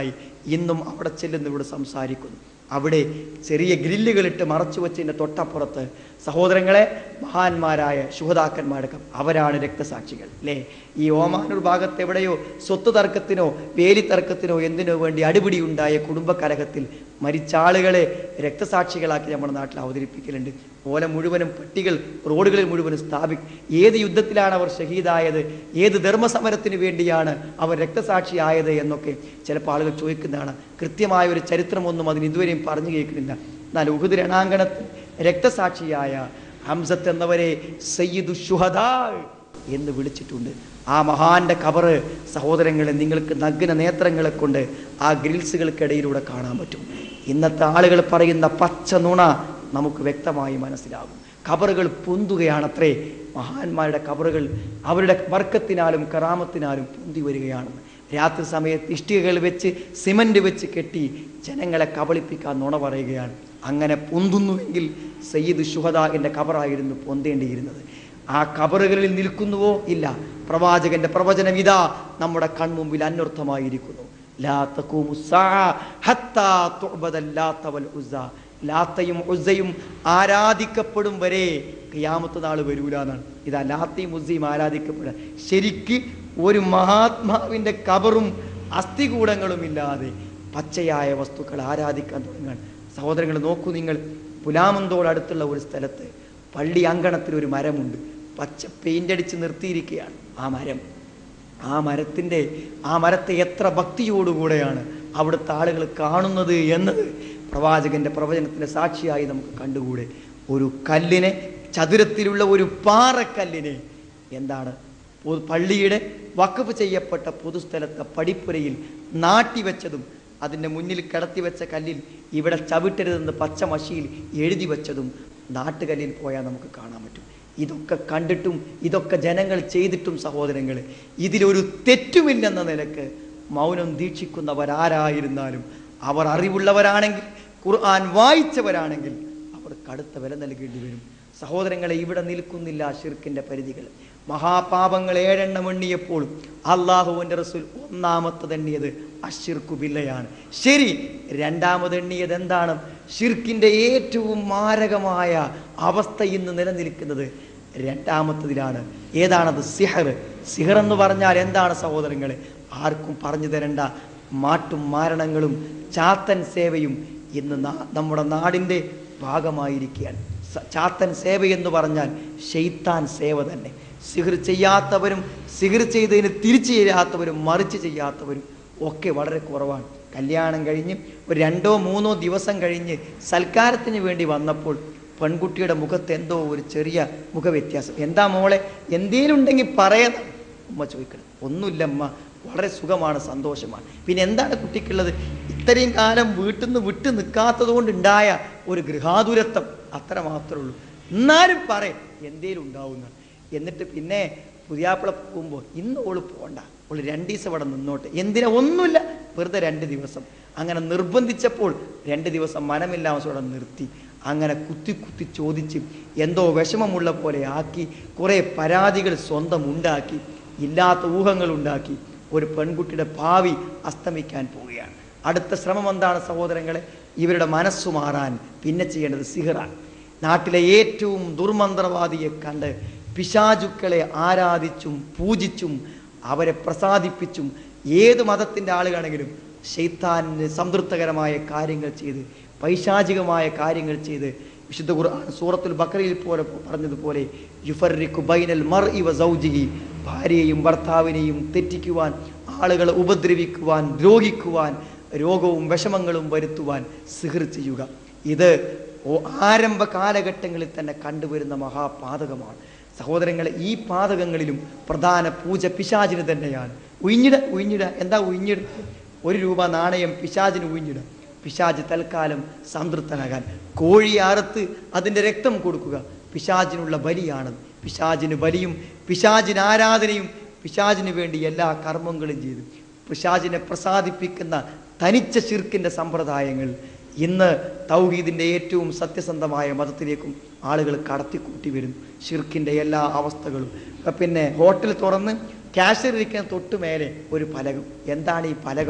ഇന്നും അവിടെ ചെല്ലുന്നു, ഇവിടെ സംസാരിക്കുന്നു. അവിടെ ചെറിയ ഗ്രില്ലുകളിട്ട് മറച്ചു വെച്ചതിൻ്റെ തൊട്ടപ്പുറത്ത് സഹോദരങ്ങളെ മഹാന്മാരായ ശുഹദാക്കന്മാരൊക്കെ അവരാണ് രക്തസാക്ഷികൾ അല്ലേ. ഈ ഓമാനൂർ ഭാഗത്ത് എവിടെയോ സ്വത്ത് തർക്കത്തിനോ വേലി തർക്കത്തിനോ എന്തിനോ വേണ്ടി അടിപിടി ഉണ്ടായ കുടുംബകലഹത്തിൽ മരിച്ച ആളുകളെ രക്തസാക്ഷികളാക്കി നമ്മുടെ നാട്ടിൽ അവതരിപ്പിക്കലുണ്ട്. ഓല മുഴുവനും പട്ടികൾ റോഡുകളിൽ മുഴുവനും സ്ഥാപിക്കും. ഏത് യുദ്ധത്തിലാണ് അവർ ഷഹീദായത്, ഏത് ധർമ്മസമരത്തിന് വേണ്ടിയാണ് അവർ രക്തസാക്ഷിയായത് എന്നൊക്കെ ചിലപ്പോൾ ആളുകൾ ചോദിക്കുന്നതാണ്. കൃത്യമായ ഒരു ചരിത്രമൊന്നും അതിന് ഇതുവരെയും പറഞ്ഞു കേൾക്കുന്നില്ല. എന്നാൽ ഉഹുദ് രണാങ്കണത്തിൽ രക്തസാക്ഷിയായ ഹംസത്ത് എന്നവരെ സയ്യിദു ശുഹദാ എന്ന് വിളിച്ചിട്ടുണ്ട്. ആ മഹാന്റെ ഖബറ് സഹോദരങ്ങളെ നിങ്ങൾക്ക് നഗ്ന നേത്രങ്ങളെ കൊണ്ട് ആ ഗ്രിൽസുകൾക്കിടയിലൂടെ കാണാൻ പറ്റും. ഇന്നത്തെ ആളുകൾ പറയുന്ന പച്ച നുണ നമുക്ക് വ്യക്തമായി മനസ്സിലാകും. ഖബറുകൾ പൊന്തുകയാണത്രേ. മഹാന്മാരുടെ ഖബറുകൾ അവരുടെ ബർക്കത്തിനാലും കറാമത്തിനാലും പൊന്തി വരികയാണെന്ന്. രാത്രി സമയത്ത് ഇഷ്ടികകൾ വെച്ച് സിമന്റ് വെച്ച് കെട്ടി ജനങ്ങളെ കബളിപ്പിക്കാൻ നുണ പറയുകയാണ്. അങ്ങനെ പൊന്തുന്നുവെങ്കിൽ സയ്യിദ് ശുഹദാന്റെ ഖബറായിരുന്നു പൊന്തേണ്ടിയിരുന്നത്. ആ ഖബറുകളിൽ നിൽക്കുന്നുവോ? ഇല്ല. പ്രവാചകന്റെ പ്രവചനം ഇതാ നമ്മുടെ കൺമുമ്പിൽ അന്വർത്ഥമായിരിക്കുന്നു. ലാ തഖൂമു സ്സാഅ ഹത്താ തുഅബദൽ ലാത്ത വൽ ഉസ്സ. ലാത്തയും ഉസ്സയും ആരാധിക്കപ്പെടും വരെ ഖിയാമത്ത് നാൾ വരൂല എന്നാണ്. ഇതാ ലാത്തയും ഉസ്സയും ആരാധിക്കപ്പെടുക. ശരിക്ക് ഒരു മഹാത്മാവിന്റെ ഖബറും അസ്ഥികൂടങ്ങളും ഇല്ലാതെ പച്ചയായ വസ്തുക്കൾ ആരാധിക്കാൻ തുടങ്ങാൻ. സഹോദരങ്ങൾ നോക്കൂ, നിങ്ങൾ പുലാമന്തോട് അടുത്തുള്ള ഒരു സ്ഥലത്ത് പള്ളി അങ്കണത്തിൽ ഒരു മരമുണ്ട്. പച്ച പെയിന്റ് അടിച്ച് നിർത്തിയിരിക്കുകയാണ് ആ മരം. ആ മരത്തിൻ്റെ ആ മരത്തെ എത്ര ഭക്തിയോടുകൂടെയാണ് അവിടുത്തെ ആളുകൾ കാണുന്നത് എന്നത് പ്രവാചകന്റെ പ്രവചനത്തിന്റെ സാക്ഷിയായി നമുക്ക് കണ്ടുകൂടെ. ഒരു കല്ലിനെ, ചതുരത്തിലുള്ള ഒരു പാറക്കല്ലിനെ എന്താണ് പള്ളിയുടെ വഖഫ് ചെയ്യപ്പെട്ട പൊതുസ്ഥലത്തെ പടിപ്പുരയിൽ നാട്ടിവെച്ചതും അതിൻ്റെ മുന്നിൽ കിടത്തി വെച്ച കല്ലിൽ ഇവിടെ ചവിട്ടരുതെന്ന് പച്ച മഷിയിൽ എഴുതി വെച്ചതും നാട്ടുകല്ലിൽ പോയാൽ നമുക്ക് കാണാൻ പറ്റും. ഇതൊക്കെ കണ്ടിട്ടും ഇതൊക്കെ ജനങ്ങൾ ചെയ്തിട്ടും സഹോദരങ്ങൾ ഇതിലൊരു തെറ്റുമില്ലെന്ന നിലക്ക് മൗനം ദീക്ഷിക്കുന്നവരാരായിരുന്നാലും അവർ അറിവുള്ളവരാണെങ്കിൽ, ഖുർആൻ വായിച്ചവരാണെങ്കിൽ അവർ കടുത്ത വില നൽകേണ്ടി വരും. സഹോദരങ്ങളെ, ഇവിടെ നിൽക്കുന്നില്ല ഷിർക്കിന്റെ പരിധികൾ. മഹാപാപങ്ങൾ ഏഴെണ്ണം എണ്ണിയപ്പോൾ അള്ളാഹുവിൻ്റെ റസൂൽ ഒന്നാമത്തത് എണ്ണിയത് അശ്ശിർക്കു ബില്ലയാണ്. ശരി, രണ്ടാമത് എണ്ണിയത് എന്താണ്? ഷിർക്കിന്റെ ഏറ്റവും മാരകമായ അവസ്ഥ ഇന്ന് നിലനിൽക്കുന്നത് രണ്ടാമത്തതിലാണ്. ഏതാണത്? സിഹർ. സിഹർ എന്ന് പറഞ്ഞാൽ എന്താണ് സഹോദരങ്ങളെ? ആർക്കും പറഞ്ഞു തരേണ്ട മാട്ടും മാരണങ്ങളും ചാത്തൻ സേവയും ഇന്ന് നമ്മുടെ നാടിൻ്റെ ഭാഗമായിരിക്കുകയാണ്. ചാത്തൻ സേവ എന്ന് പറഞ്ഞാൽ ഷെയ്ത്താൻ സേവ തന്നെ. സിഹർ ചെയ്യാത്തവരും സിഹർ ചെയ്തതിന് തിരിച്ചു ചെയ്യാത്തവരും മറിച്ച് ചെയ്യാത്തവരും ഒക്കെ വളരെ കുറവാണ്. കല്യാണം കഴിഞ്ഞ് ഒരു രണ്ടോ മൂന്നോ ദിവസം കഴിഞ്ഞ് സൽക്കാരത്തിന് വേണ്ടി വന്നപ്പോൾ പെൺകുട്ടിയുടെ മുഖത്ത് എന്തോ ഒരു ചെറിയ മുഖവ്യത്യാസം. എന്താ മോളെ, എന്തേലും ഉണ്ടെങ്കിൽ പറയണം. ഉമ്മ ചോദിക്കണം. ഒന്നുമില്ല അമ്മ, വളരെ സുഖമാണ്, സന്തോഷമാണ്. പിന്നെ എന്താണ് കുട്ടിക്കുള്ളത്? ഇത്രയും കാലം വീട്ടിൽ നിന്ന് വിട്ടു നിൽക്കാത്തത് കൊണ്ടുണ്ടായ ഒരു ഗൃഹാതുരത്വം, അത്ര മാത്രമേ ഉള്ളൂ. എന്നാലും പറയും എന്തേലും ഉണ്ടാവുന്ന. എന്നിട്ട് പിന്നെ പുതിയാപ്പിള പോകുമ്പോൾ ഇന്ന് ഓള് പോകണ്ട, ഓള് രണ്ട് ദിവസം ഇവിടെ നിന്നോട്ടെ. എന്തിനാ? ഒന്നുമില്ല, വെറുതെ രണ്ട് ദിവസം. അങ്ങനെ നിർബന്ധിച്ചപ്പോൾ രണ്ട് ദിവസം മനമില്ലാതെ നിർത്തി. അങ്ങനെ കുത്തി കുത്തി ചോദിച്ച് എന്തോ വിഷമമുള്ള പോലെ ആക്കി കുറേ പരാതികൾ സ്വന്തം ഉണ്ടാക്കി, ഇല്ലാത്ത ഊഹങ്ങൾ ഉണ്ടാക്കി. ഒരു പെൺകുട്ടിയുടെ ഭാവി അസ്തമിക്കാൻ പോവുകയാണ്. അടുത്ത ശ്രമം എന്താണ് സഹോദരങ്ങളെ? ഇവരുടെ മനസ്സു മാറാൻ പിന്നെ ചെയ്യേണ്ടത് സിഹറാണ്. നാട്ടിലെ ഏറ്റവും ദുർമന്ത്രവാദിയെ കണ്ട് പിശാചുക്കളെ ആരാധിച്ചും പൂജിച്ചും അവരെ പ്രസാദിപ്പിച്ചും ഏത് മതത്തിൻ്റെ ആളുകളാണെങ്കിലും ശൈത്താനിന് സംതൃപ്തകരമായ കാര്യങ്ങൾ ചെയ്ത് പൈശാചികമായ കാര്യങ്ങൾ ചെയ്ത് വിശുദ്ധ ഖുർആൻ സൂറത്തുൽ ബഖറയിൽ പോലെ പറഞ്ഞതുപോലെ യുഫർരിഖു ബൈനൽ മർഇ വ സൗജിഹി, ഭാര്യയെയും ഭർത്താവിനെയും തെറ്റിക്കുവാൻ, ആളുകളെ ഉപദ്രവിക്കുവാൻ, ദ്രോഹിക്കുവാൻ, രോഗവും വിഷമങ്ങളും വരുത്തുവാൻ സിഹർ ചെയ്യുക. ഇത് ആരംഭ കാലഘട്ടങ്ങളിൽ തന്നെ കണ്ടുവരുന്ന മഹാപാതകമാണ് സഹോദരങ്ങളെ. ഈ പാതകങ്ങളിലും പ്രധാന പൂജ പിശാചിന് തന്നെയാണ്. ഉയിഞ്ഞിട ഉയിഞ്ഞിട എന്താ ഉയിഞ്ഞിട? ഒരു രൂപ നാണയം പിശാചിന് ഉയിഞ്ഞിട. പിശാച് തൽക്കാലം സംതൃപ്തനാകാൻ കോഴി അറുത്ത് അതിൻ്റെ രക്തം കൊടുക്കുക പിശാചിനുള്ള ബലിയാണ്. പിശാചിന് ബലിയും പിശാചിന് ആരാധനയും പിശാചിന് വേണ്ടി എല്ലാ കർമ്മങ്ങളും ചെയ്തു പിശാചിനെ പ്രസാദിപ്പിക്കുന്ന തനിച്ച ശിർക്കിൻ്റെ സമ്പ്രദായങ്ങൾ ഇന്ന് തൗഹീദിൻ്റെ ഏറ്റവും സത്യസന്ധമായ മതത്തിലേക്കും ആളുകൾ കടത്തിക്കൂട്ടി വരുന്നു. ഷിർക്കിൻ്റെ എല്ലാ അവസ്ഥകളും. പിന്നെ ഹോട്ടൽ തുറന്ന് ക്യാഷ്യർ ഇരിക്കുന്ന തൊട്ട് മേലെ ഒരു പലകം. എന്താണ് ഈ പലകം?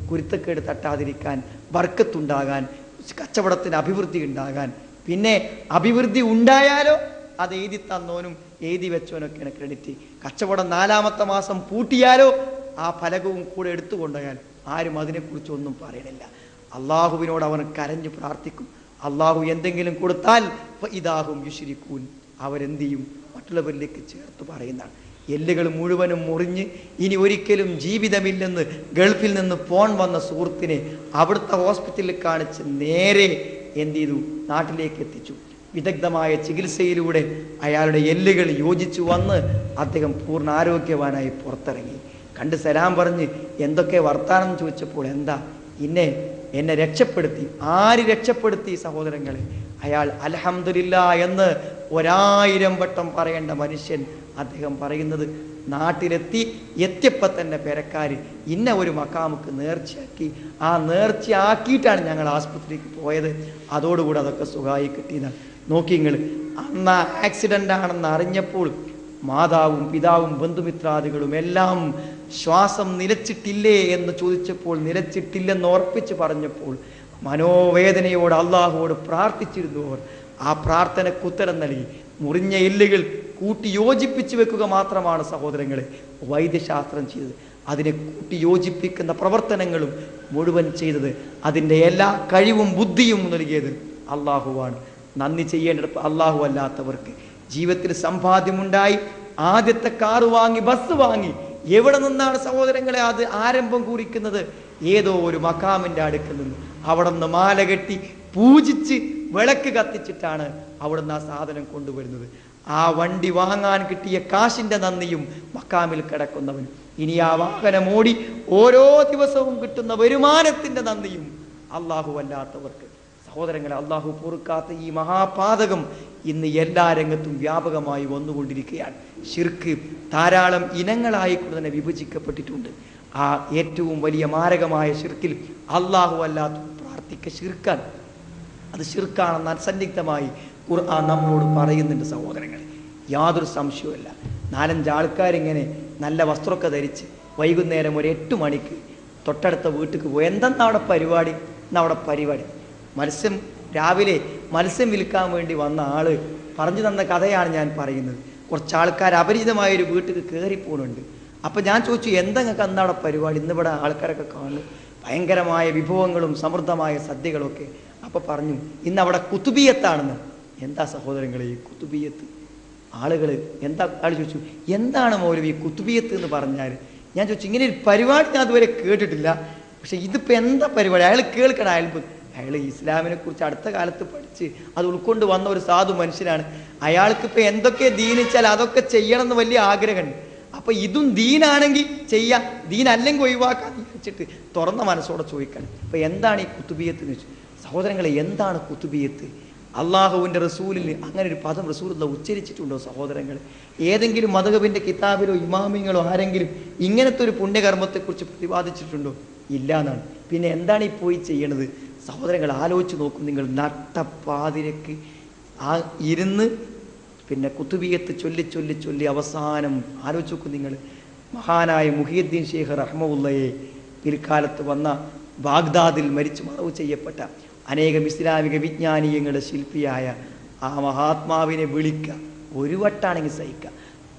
കുരുത്തക്കേട് തട്ടാതിരിക്കാൻ, ബർക്കത്തുണ്ടാകാൻ, കച്ചവടത്തിന് അഭിവൃദ്ധി ഉണ്ടാകാൻ. പിന്നെ അഭിവൃദ്ധി ഉണ്ടായാലോ അത് എഴുതി തന്നോനും എഴുതി വെച്ചോനൊക്കെയാണ് ക്രെഡിറ്റ്. കച്ചവടം നാലാമത്തെ മാസം പൂട്ടിയാലോ ആ ഫലകവും കൂടെ എടുത്തുകൊണ്ടുപോയാൽ ആരും അതിനെക്കുറിച്ച് ഒന്നും പറയണില്ല. അള്ളാഹുവിനോട് അവൻ കരഞ്ഞു പ്രാർത്ഥിക്കും. അള്ളാഹു എന്തെങ്കിലും കൊടുത്താൽ ഇതാകും യുശ്രിക്കൂൻ, അവരെന്ത് ചെയ്യും? മറ്റുള്ളവരിലേക്ക് ചേർത്ത് പറയുന്നതാണ്. എല്ലുകൾ മുഴുവനും മുറിഞ്ഞ് ഇനി ഒരിക്കലും ജീവിതമില്ലെന്ന് ഗൾഫിൽ നിന്ന് ഫോൺ വന്ന സുഹൃത്തിനെ അവിടുത്തെ ഹോസ്പിറ്റലിൽ കാണിച്ച് നേരെ എന്ത് ചെയ്തു? നാട്ടിലേക്ക് എത്തിച്ചു. വിദഗ്ധമായ ചികിത്സയിലൂടെ അയാളുടെ എല്ലുകൾ യോജിച്ചു വന്ന് അദ്ദേഹം പൂർണ്ണ ആരോഗ്യവാനായി പുറത്തിറങ്ങി. കണ്ട് സലാം പറഞ്ഞ് എന്തൊക്കെ വർത്താനം ചോദിച്ചപ്പോൾ, എന്താ ഇന്നെ എന്നെ രക്ഷപ്പെടുത്തി. ആര് രക്ഷപ്പെടുത്തി സഹോദരങ്ങളെ? അയാൾ അൽഹംദുലില്ലാ എന്ന് ഒരായിരം വട്ടം പറയേണ്ട മനുഷ്യൻ അദ്ദേഹം പറയുന്നത് നാട്ടിലെത്തി എത്തിയപ്പോൾ തന്നെ പെരക്കാർ ഇന്ന ഒരു മക്കാമുക്ക് നേർച്ചയാക്കി. ആ നേർച്ചയാക്കിയിട്ടാണ് ഞങ്ങൾ ആസ്പത്രിക്ക് പോയത്. അതോടുകൂടി അതൊക്കെ സുഖമായി കിട്ടിയതാണ്. നോക്കി നിങ്ങൾ, അന്ന് ആക്സിഡൻ്റ് ആണെന്ന് അറിഞ്ഞപ്പോൾ മാതാവും പിതാവും ബന്ധുമിത്രാദികളും എല്ലാം ശ്വാസം നിലച്ചിട്ടില്ലേ എന്ന് ചോദിച്ചപ്പോൾ നിലച്ചിട്ടില്ലെന്ന് ഉറപ്പിച്ച് പറഞ്ഞപ്പോൾ മനോവേദനയോട് അള്ളാഹുവോട് പ്രാർത്ഥിച്ചിരുന്നു. അവർ ആ പ്രാർത്ഥനയ്ക്ക് ഉത്തരം നൽകി. മുറിഞ്ഞ എല്ലുകൾ കൂട്ടി യോജിപ്പിച്ച് വെക്കുക മാത്രമാണ് സഹോദരങ്ങളെ വൈദ്യശാസ്ത്രം ചെയ്തത്. അതിനെ കൂട്ടി യോജിപ്പിക്കുന്ന പ്രവർത്തനങ്ങളും മുഴുവൻ ചെയ്തത്, അതിൻ്റെ എല്ലാ കഴിവും ബുദ്ധിയും നൽകിയത് അള്ളാഹുവാണ്. നന്ദി ചെയ്യേണ്ടത് അള്ളാഹു അല്ലാത്തവർക്ക്. ജീവിതത്തിൽ സമ്പാദ്യമുണ്ടായി, ആദ്യത്തെ കാറ് വാങ്ങി, ബസ് വാങ്ങി. എവിടെ നിന്നാണ് സഹോദരങ്ങളെ അത് ആരംഭം കുറിക്കുന്നത്? ഏതോ ഒരു മക്കാമിൻ്റെ അടുക്കൽ നിന്ന്. അവിടെ നിന്ന് മാല കെട്ടി പൂജിച്ച് വിളക്ക് കത്തിച്ചിട്ടാണ് അവിടുന്ന് ആ സാധനം കൊണ്ടുവരുന്നത്. ആ വണ്ടി വാങ്ങാൻ കിട്ടിയ കാശിൻ്റെ നന്ദിയും മക്കാമിൽ കിടക്കുന്നവൻ. ഇനി ആ വാഹനം ഓടി ഓരോ ദിവസവും കിട്ടുന്ന വരുമാനത്തിൻ്റെ നന്ദിയും അള്ളാഹു അല്ലാത്തവർക്ക്. സഹോദരങ്ങളെ, അള്ളാഹു പൊറുക്കാത്ത ഈ മഹാപാതകം ഇന്ന് എല്ലാ രംഗത്തും വ്യാപകമായി വന്നുകൊണ്ടിരിക്കുകയാണ്. ഷിർക്ക് ധാരാളം ഇനങ്ങളായിക്കൊണ്ട് തന്നെ വിഭജിക്കപ്പെട്ടിട്ടുണ്ട്. ആ ഏറ്റവും വലിയ മാരകമായ ഷിർക്കിൽ അള്ളാഹു അല്ലാത്ത പ്രാർത്ഥിക്ക ഷിർക്കാൻ. അത് ഷിർക്കാണെന്ന് അസന്നിഗ്ധമായി ഖുർആൻ നമ്മളോട് പറയുന്നുണ്ട് സഹോദരങ്ങളെ, യാതൊരു സംശയവുമില്ല. നാലഞ്ച് ആൾക്കാരിങ്ങനെ നല്ല വസ്ത്രമൊക്കെ ധരിച്ച് വൈകുന്നേരം ഒരു എട്ട് മണിക്ക് തൊട്ടടുത്ത വീട്ടിലേക്ക് പോയി. എന്തെന്നാ അവിടെ പരിപാടി? എന്നാ അവിടെ പരിപാടി മത്സ്യം, രാവിലെ മത്സ്യം വിൽക്കാൻ വേണ്ടി വന്ന ആള് പറഞ്ഞു തന്ന കഥയാണ് ഞാൻ പറയുന്നത്. കുറച്ച് ആൾക്കാർ അപരിചിതമായൊരു വീട്ടിൽ കയറിപ്പോണുണ്ട്. അപ്പം ഞാൻ ചോദിച്ചു, എന്തെങ്ങൾക്ക് അന്ന് അവിടെ പരിപാടി? ഇന്നിവിടെ ആൾക്കാരൊക്കെ കാണുന്നു, ഭയങ്കരമായ വിഭവങ്ങളും സമൃദ്ധമായ സദ്യകളൊക്കെ. അപ്പം പറഞ്ഞു ഇന്ന് അവിടെ കുത്തുബിയത്താണെന്ന്. എന്താ സഹോദരങ്ങളെ ഈ കുത്തുബിയത്ത്? ആളുകൾ എന്താ ആൾ ചോദിച്ചു, എന്താണ് മൗലവി കുത്തുബിയത്ത് എന്ന് പറഞ്ഞാൽ? ഞാൻ ചോദിച്ചു, ഇങ്ങനെ ഒരു പരിപാടി ഞാൻ അതുവരെ കേട്ടിട്ടില്ല, പക്ഷെ ഇതിപ്പോൾ എന്താ പരിപാടി? അയാൾ കേൾക്കണം. അയാൾ അയാൾ ഇസ്ലാമിനെ കുറിച്ച് അടുത്ത കാലത്ത് പഠിച്ച് അത് ഉൾക്കൊണ്ട് വന്ന ഒരു സാധു മനുഷ്യനാണ്. അയാൾക്കിപ്പോൾ എന്തൊക്കെ ദീനിച്ചാൽ അതൊക്കെ ചെയ്യണം എന്ന് വലിയ ആഗ്രഹമുണ്ട്. അപ്പോൾ ഇതും ദീനാണെങ്കിൽ ചെയ്യാം, ദീനല്ലെങ്കിൽ ഒഴിവാക്കാൻ വെച്ചിട്ട് തുറന്ന മനസ്സോടെ ചോദിക്കണം. അപ്പോൾ എന്താണ് ഈ കുത്തുബിയത്ത് എന്ന് വെച്ചു. സഹോദരങ്ങളെ, എന്താണ് കുത്തുബിയത്ത്? അള്ളാഹുവിൻ്റെ റസൂലിൽ അങ്ങനെ ഒരു പദം റസൂലുള്ള ഉച്ചരിച്ചിട്ടുണ്ടോ സഹോദരങ്ങൾ? ഏതെങ്കിലും മദ്ഹബിൻ്റെ കിതാബിലോ ഇമാമിങ്ങളോ ആരെങ്കിലും ഇങ്ങനത്തെ ഒരു പുണ്യകർമ്മത്തെക്കുറിച്ച് പ്രതിപാദിച്ചിട്ടുണ്ടോ? ഇല്ല എന്നാണ്. പിന്നെ എന്താണ് ഈ പോയി ചെയ്യണത്? സഹോദരങ്ങൾ ആലോചിച്ച് നോക്കും നിങ്ങൾ. നട്ടപ്പാതിരക്ക് ആ ഇരുന്ന് പിന്നെ കുത്തുബിയത്ത് ചൊല്ലി ചൊല്ലി ചൊല്ലി അവസാനം ആലോചിച്ച് നോക്കും നിങ്ങൾ. മഹാനായ മുഹിയുദ്ദീൻ ഷെയ്ഖ് റഹ്മത്തുള്ളാഹിയെ പിൽക്കാലത്ത് വന്ന ബാഗ്ദാദിൽ മരിച്ചു മറവ് ചെയ്യപ്പെട്ട അനേകം ഇസ്ലാമിക വിജ്ഞാനീയങ്ങളുടെ ശില്പിയായ ആ മഹാത്മാവിനെ വിളിക്കുക. ഒരു വട്ടാണെങ്കിൽ സഹിക്കുക,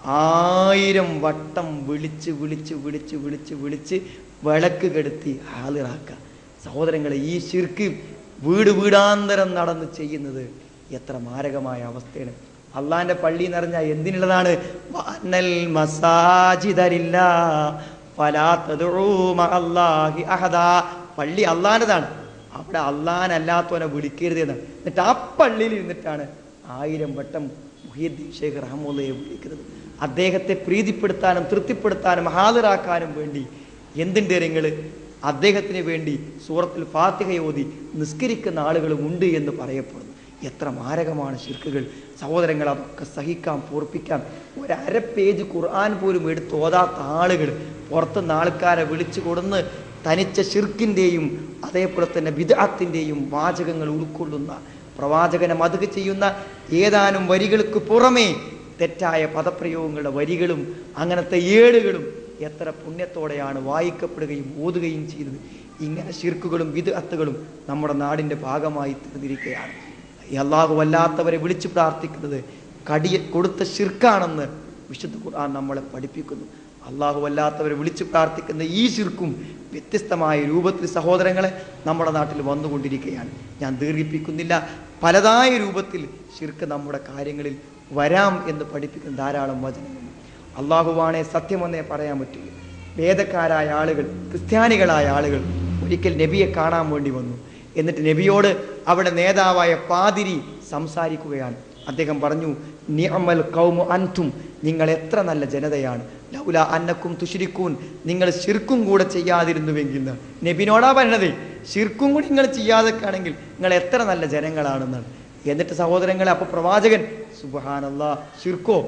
ആയിരം വട്ടം വിളിച്ച് വിളിച്ച് വിളിച്ച് വിളിച്ച് വിളിച്ച് വിളക്ക് കെടുത്തി ഹാളിറാക്കുക. സഹോദരങ്ങളെ, ഈ ശിർക്ക് വീട് വീടാന്തരം നടന്ന് ചെയ്യുന്നത് എത്ര മാരകമായ അവസ്ഥയാണ്. അള്ളാന്റെ പള്ളി എന്ന് പറഞ്ഞാൽ എന്തിനുള്ളതാണ്? പള്ളി അള്ളാൻ്റെതാണ്, അവിടെ അള്ളാനല്ലാത്തവനെ വിളിക്കരുത് എന്നാണ്. എന്നിട്ട് ആ പള്ളിയിൽ ഇരുന്നിട്ടാണ് ആയിരം വട്ടം മുഹിയുദ്ദീൻ ഷെയ്ഖ് റഹ്മത്തുള്ളാഹിയെ വിളിക്കുന്നത്. അദ്ദേഹത്തെ പ്രീതിപ്പെടുത്താനും തൃപ്തിപ്പെടുത്താനും ഹാളിറാക്കാനും വേണ്ടി എന്തുണ്ട് നിങ്ങൾ? അദ്ദേഹത്തിന് വേണ്ടി സൂറത്തുൽ ഫാത്തിഹ ഓതി നിസ്കരിക്കുന്ന ആളുകളും ഉണ്ട് എന്ന് പറയപ്പെടുന്നു. എത്ര മാരകമാണ് ശിർക്കുകൾ സഹോദരങ്ങൾ! അതൊക്കെ സഹിക്കാം, പൂർപ്പിക്കാം. ഒരര പേജ് ഖുർആൻ പോലും എടുത്ത് ഓതാത്ത ആളുകൾ പുറത്തുനിന്ന് ആൾക്കാരെ വിളിച്ചു കൊടുന്ന് തനിച്ച ശിർക്കിൻ്റെയും അതേപോലെ തന്നെ ബിദ്അത്തിൻ്റെയും വാചകങ്ങൾ ഉൾക്കൊള്ളുന്ന, പ്രവാചകനെ മദ്ഹ് ചെയ്യുന്ന ഏതാനും വരികൾക്ക് പുറമേ തെറ്റായ പദപ്രയോഗങ്ങളുടെ വരികളും അങ്ങനത്തെ ഏടുകളും എത്ര പുണ്യത്തോടെയാണ് വായിക്കപ്പെടുകയും ഓതുകയും ചെയ്തത്. ഇങ്ങനെ ശിർക്കുകളും വിദ്അത്തുകളും നമ്മുടെ നാടിൻ്റെ ഭാഗമായി തീർന്നിരിക്കുകയാണ്. ഈ അള്ളാഹു വല്ലാത്തവരെ വിളിച്ചു പ്രാർത്ഥിക്കുന്നത് കടിയ കൊടുത്ത ശിർക്കാണെന്ന് വിശുദ്ധ ഖുർആൻ നമ്മളെ പഠിപ്പിക്കുന്നു. അള്ളാഹു വല്ലാത്തവരെ വിളിച്ചു പ്രാർത്ഥിക്കുന്ന ഈ ശിർക്കും വ്യത്യസ്തമായ രൂപത്തിൽ സഹോദരങ്ങളെ നമ്മുടെ നാട്ടിൽ വന്നുകൊണ്ടിരിക്കുകയാണ്. ഞാൻ ദീർഘിപ്പിക്കുന്നില്ല. പലതായ രൂപത്തിൽ ശിർക്ക് നമ്മുടെ കാര്യങ്ങളിൽ വരാം എന്ന് പഠിപ്പിക്കുന്ന ധാരാളം വചനങ്ങളുണ്ട്. അള്ളാഹുവാണെ സത്യമെന്നേ പറയാൻ പറ്റില്ല. വേദക്കാരായ ആളുകൾ, ക്രിസ്ത്യാനികളായ ആളുകൾ ഒരിക്കൽ നബിയെ കാണാൻ വേണ്ടി വന്നു. എന്നിട്ട് നബിയോട് അവിടെ നേതാവായ പാതിരി സംസാരിക്കുകയാണ്. അദ്ദേഹം പറഞ്ഞു, നിഅമൽ ഖൗമു അൻതും, നിങ്ങൾ എത്ര നല്ല ജനതയാണ്. ലൗല അന്നക്കും തുശ്രിക്കൂൻ, നിങ്ങൾ ശിർക്കും കൂടെ ചെയ്യാതിരുന്നുവെങ്കിൽ. നബിനോടാ പറഞ്ഞത്, ശിർക്കും കൂടി നിങ്ങൾ ചെയ്യാതൊക്കെയാണെങ്കിൽ നിങ്ങൾ എത്ര നല്ല ജനങ്ങളാണെന്നാണ്. എന്നിട്ട് സഹോദരങ്ങളെ, അപ്പോൾ പ്രവാചകൻ സുബ്ഹാനല്ലാഹ്, ശിർക്കോ?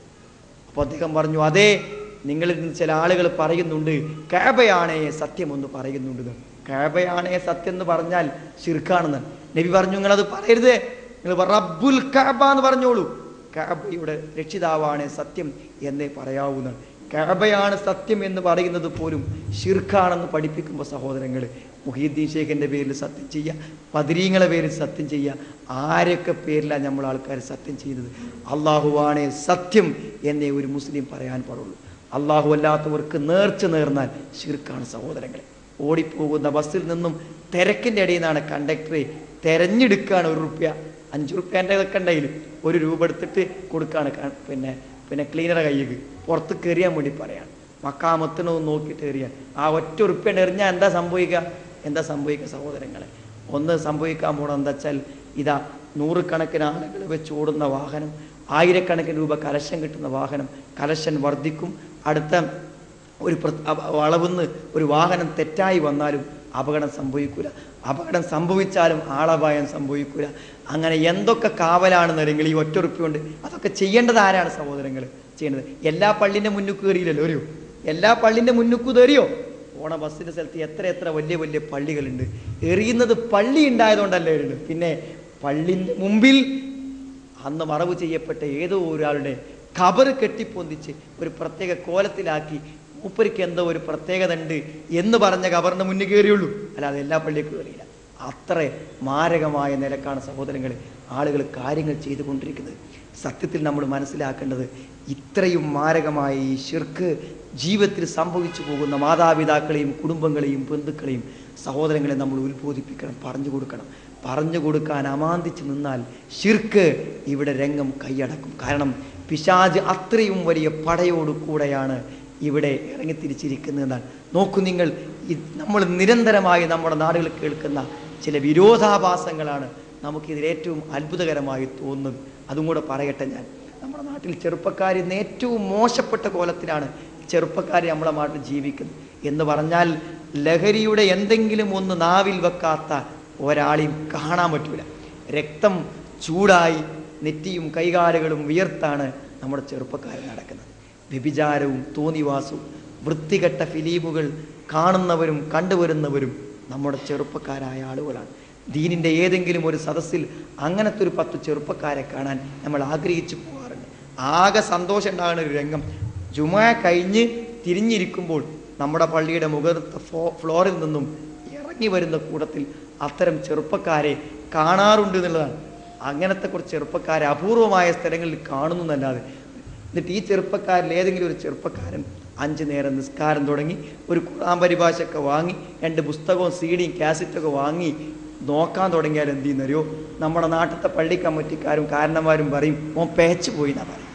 അപ്പോൾ അദ്ദേഹം പറഞ്ഞു, അതെ, നിങ്ങളിൽ നിന്ന് ചില ആളുകൾ പറയുന്നുണ്ട് കഅബയാണേ സത്യമെന്ന് പറയുന്നുണ്ട്. കഅബയാണേ സത്യം എന്ന് പറഞ്ഞാൽ ശിർക്കാണെന്ന് നബി പറഞ്ഞു. നിങ്ങളത് പറയരുത്, നിങ്ങൾ റബ്ബുൽ കഅബ എന്ന് പറഞ്ഞോളൂ. കഅബയുടെ രക്ഷിതാവാണ് സത്യം എന്നേ പറയാവുന്നതാണ്. കഅബയാണ് സത്യം എന്ന് പറയുന്നത് പോലും ശിർക്കാണെന്ന് പഠിപ്പിക്കുമ്പോൾ സഹോദരങ്ങൾ, മുഹീദ്ദീൻ ഷേഖിൻ്റെ പേരിൽ സത്യം ചെയ്യുക, പതിരീങ്ങളെ പേരിൽ സത്യം ചെയ്യുക, ആരൊക്കെ പേരിലാണ് നമ്മൾ ആൾക്കാർ സത്യം ചെയ്യുന്നത്? അള്ളാഹുവാണേ സത്യം എന്നേ ഒരു മുസ്ലിം പറയാൻ പാടുള്ളൂ. അള്ളാഹു അല്ലാത്തവർക്ക് നേർച്ച നേർന്നാൽ ശിർക്കാണ് സഹോദരങ്ങളെ. ഓടിപ്പോകുന്ന ബസ്സിൽ നിന്നും തിരക്കിൻ്റെ ഇടയിൽ നിന്നാണ് കണ്ടക്ടറെ തിരഞ്ഞെടുക്കുകയാണ്. ഒരു റുപ്യ അഞ്ച് റുപ്യേൻ്റെ ഒക്കെ ഉണ്ടെങ്കിൽ ഒരു രൂപ എടുത്തിട്ട് കൊടുക്കുകയാണ്. പിന്നെ പിന്നെ ക്ലീനറെ കയ്യിൽ പുറത്ത് കയറിയാൻ വേണ്ടി പറയാണ്. മക്കാമത്തിനൊന്ന് നോക്കിയിട്ട് എറിയാൻ. ആ ഒറ്റ റുപ്യേൻ്റെ എറിഞ്ഞാൽ എന്താ സംഭവിക്കുക? എന്താ സംഭവിക്കുക സഹോദരങ്ങളെ? ഒന്ന് സംഭവിക്കാൻ പോകണം എന്താ വെച്ചാൽ, ഇതാ നൂറുകണക്കിന് ആളുകൾ വെച്ച് ഓടുന്ന വാഹനം, ആയിരക്കണക്കിന് രൂപ കലശൻ കിട്ടുന്ന വാഹനം, കലശൻ വർദ്ധിക്കും. അടുത്ത ഒരു വളവുന്ന് ഒരു വാഹനം തെറ്റായി വന്നാലും അപകടം സംഭവിക്കില്ല. അപകടം സംഭവിച്ചാലും ആളപായം സംഭവിക്കില്ല. അങ്ങനെ എന്തൊക്കെ കാവലാണെന്നെങ്കിൽ ഈ ഒറ്റ ഉറുപ്പ്യ കൊണ്ട് അതൊക്കെ ചെയ്യേണ്ടത് ആരാണ് സഹോദരങ്ങൾ ചെയ്യേണ്ടത്? എല്ലാ പള്ളിൻ്റെ മുന്നിൽ കയറിയില്ലല്ലോ. ഒരു എല്ലാ പള്ളിൻ്റെ മുന്നിൽ കയറിയോ? ഓണ ബസ്സിൻ്റെ സ്ഥലത്ത് എത്ര എത്ര വലിയ വലിയ പള്ളികളുണ്ട്. എറിയുന്നത് പള്ളി ഉണ്ടായതുകൊണ്ടല്ലേ എറിയുന്നത്. പിന്നെ പള്ളിൻ്റെ മുമ്പിൽ അന്ന് മറവ് ചെയ്യപ്പെട്ട ഏതോ ഒരാളുടെ ഖബർ കെട്ടിപ്പൊന്തിച്ച് ഒരു പ്രത്യേക കോലത്തിലാക്കി മൂപ്പർക്ക് എന്തോ ഒരു പ്രത്യേകത ഉണ്ട് എന്ന് പറഞ്ഞ ഖബറിന് മുന്നിൽ കയറിയുള്ളൂ, അല്ലാതെ എല്ലാ പള്ളിയും കയറിയില്ല. അത്ര മാരകമായ നിലക്കാണ് സഹോദരങ്ങൾ ആളുകൾ കാര്യങ്ങൾ ചെയ്തുകൊണ്ടിരിക്കുന്നത്. സത്യത്തിൽ നമ്മൾ മനസ്സിലാക്കേണ്ടത്, ഇത്രയും മാരകമായ ഈ ശിർക്ക് ജീവിതത്തിൽ സംഭവിച്ചു പോകുന്ന മാതാപിതാക്കളെയും കുടുംബങ്ങളെയും ബന്ധുക്കളെയും സഹോദരങ്ങളെ നമ്മൾ ഉത്ബോധിപ്പിക്കണം, പറഞ്ഞു കൊടുക്കണം. പറഞ്ഞു കൊടുക്കാൻ അമാന്തിച്ച് നിന്നാൽ ശിർക്ക് ഇവിടെ രംഗം കൈയടക്കും. കാരണം പിശാച് അത്രയും വലിയ പടയോടു കൂടെയാണ് ഇവിടെ ഇറങ്ങിത്തിരിച്ചിരിക്കുന്നതെന്നാണ്. നോക്കൂ നിങ്ങൾ, നമ്മൾ നിരന്തരമായി നമ്മുടെ നാടുകളിൽ കേൾക്കുന്ന ചില വിരോധാഭാസങ്ങളാണ് നമുക്കിതിൽ ഏറ്റവും അത്ഭുതകരമായി തോന്നുന്നത്. അതും കൂടെ പറയട്ടെ ഞാൻ. നമ്മുടെ നാട്ടിൽ ചെറുപ്പക്കാർ ഇന്ന് ഏറ്റവും മോശപ്പെട്ട കോലത്തിലാണ് ചെറുപ്പക്കാർ നമ്മളെ നാട്ടിൽ ജീവിക്കുന്നത്. എന്ന് പറഞ്ഞാൽ ലഹരിയുടെ എന്തെങ്കിലും ഒന്ന് നാവിൽ വെക്കാത്ത ഒരാളെയും കാണാൻ പറ്റൂല. രക്തം ചൂടായി നെറ്റിയും കൈകാലുകളും വിയർത്താണ് നമ്മുടെ ചെറുപ്പക്കാർ നടക്കുന്നത്. വ്യഭിചാരവും തോന്നിവാസവും വൃത്തികെട്ട ഫിലിമുകൾ കാണുന്നവരും കണ്ടുവരുന്നവരും നമ്മുടെ ചെറുപ്പക്കാരായ ആളുകളാണ്. ദീനിൻ്റെ ഏതെങ്കിലും ഒരു സദസ്സിൽ അങ്ങനത്തെ ഒരു പത്ത് ചെറുപ്പക്കാരെ കാണാൻ നമ്മൾ ആഗ്രഹിച്ചു പോകാറുണ്ട്. ആകെ സന്തോഷം ഉണ്ടാകുന്ന ഒരു രംഗം, ജുമാ കഴിഞ്ഞ് തിരിഞ്ഞിരിക്കുമ്പോൾ നമ്മുടെ പള്ളിയുടെ മുഖത്തെ ഫ്ലോറിൽ നിന്നും ഇറങ്ങി വരുന്ന കൂട്ടത്തിൽ അത്തരം ചെറുപ്പക്കാരെ കാണാറുണ്ട് എന്നുള്ളതാണ്. അങ്ങനത്തെ കുറച്ച് ചെറുപ്പക്കാരെ അപൂർവമായ സ്ഥലങ്ങളിൽ കാണുന്നു എന്നല്ലാതെ. എന്നിട്ട് ഈ ചെറുപ്പക്കാരിൽ ഏതെങ്കിലും ഒരു ചെറുപ്പക്കാരൻ അഞ്ച് നേരം നിസ്കാരം തുടങ്ങി ഒരു ഖുർആൻ പരിഭാഷയൊക്കെ വാങ്ങി രണ്ട് പുസ്തകവും സി ഡിയും കാസറ്റൊക്കെ വാങ്ങി നോക്കാൻ തുടങ്ങിയാൽ എന്ത് ചെയ്യുന്നറിയോ? നമ്മുടെ നാട്ടിലത്തെ പള്ളി കമ്മിറ്റിക്കാരും കാരണന്മാരും പറയും, ഓൻ പേച്ചു പോയി എന്നാ പറയും.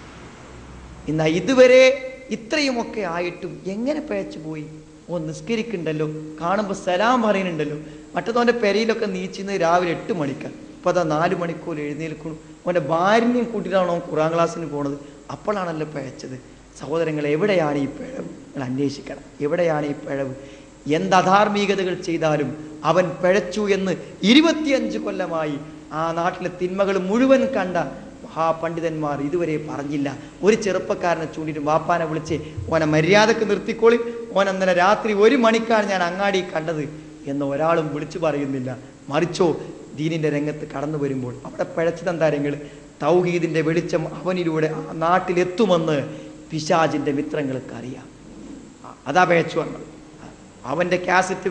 എന്നാൽ ഇതുവരെ ഇത്രയുമൊക്കെ ആയിട്ടും എങ്ങനെ പേച്ചു പോയി? ഓൻ നിസ്കരിക്കുന്നുണ്ടല്ലോ, കാണുമ്പോൾ സലാം പറയുന്നുണ്ടല്ലോ. മറ്റതോൻ്റെ പെരയിലൊക്കെ നീച്ചിന്ന് രാവിലെ എട്ട് മണിക്കാണ്, ഇപ്പോൾ അതാ നാല് മണിക്കൂർ എഴുന്നേൽക്കണം. ഓൻ്റെ ഭാര്യനെയും കൂട്ടിയിട്ടാണോ ഖുർആൻ ക്ലാസ്സിന് പോണത്? അപ്പോഴാണല്ലോ പിഴച്ചത്. സഹോദരങ്ങൾ, എവിടെയാണ് ഈ പിഴവ്? നിങ്ങൾ അന്വേഷിക്കണം. എവിടെയാണ് ഈ പിഴവ്? എന്ത് അധാർമികതകൾ ചെയ്താലും അവൻ പിഴച്ചു എന്ന് ഇരുപത്തിയഞ്ച് കൊല്ലമായി ആ നാട്ടിലെ തിന്മകൾ മുഴുവൻ കണ്ട മഹാപണ്ഡിതന്മാർ ഇതുവരെ പറഞ്ഞില്ല. ഒരു ചെറുപ്പക്കാരനെ ചൂണ്ടിയിട്ട് വാപ്പാനെ വിളിച്ച് ഓനെ മര്യാദക്ക് നിർത്തിക്കോളി, ഓൻ അന്നലെ രാത്രി ഒരു മണിക്കാണ് ഞാൻ അങ്ങാടി കണ്ടത് എന്ന് ഒരാളും വിളിച്ചു പറയുന്നില്ല. മറിച്ചോ ദീനിൻ്റെ രംഗത്ത് കടന്നു വരുമ്പോൾ അവിടെ പിഴച്ചതെന്താരെങ്കിൽ തൗഹീദിൻ്റെ വെളിച്ചം അവനിലൂടെ ആ നാട്ടിലെത്തുമെന്ന് പിശാചിൻ്റെ മിത്രങ്ങൾക്ക് അറിയാം. അതാ പിഴച്ചു വന്നത്. അവൻ്റെ കാസറ്റുകളും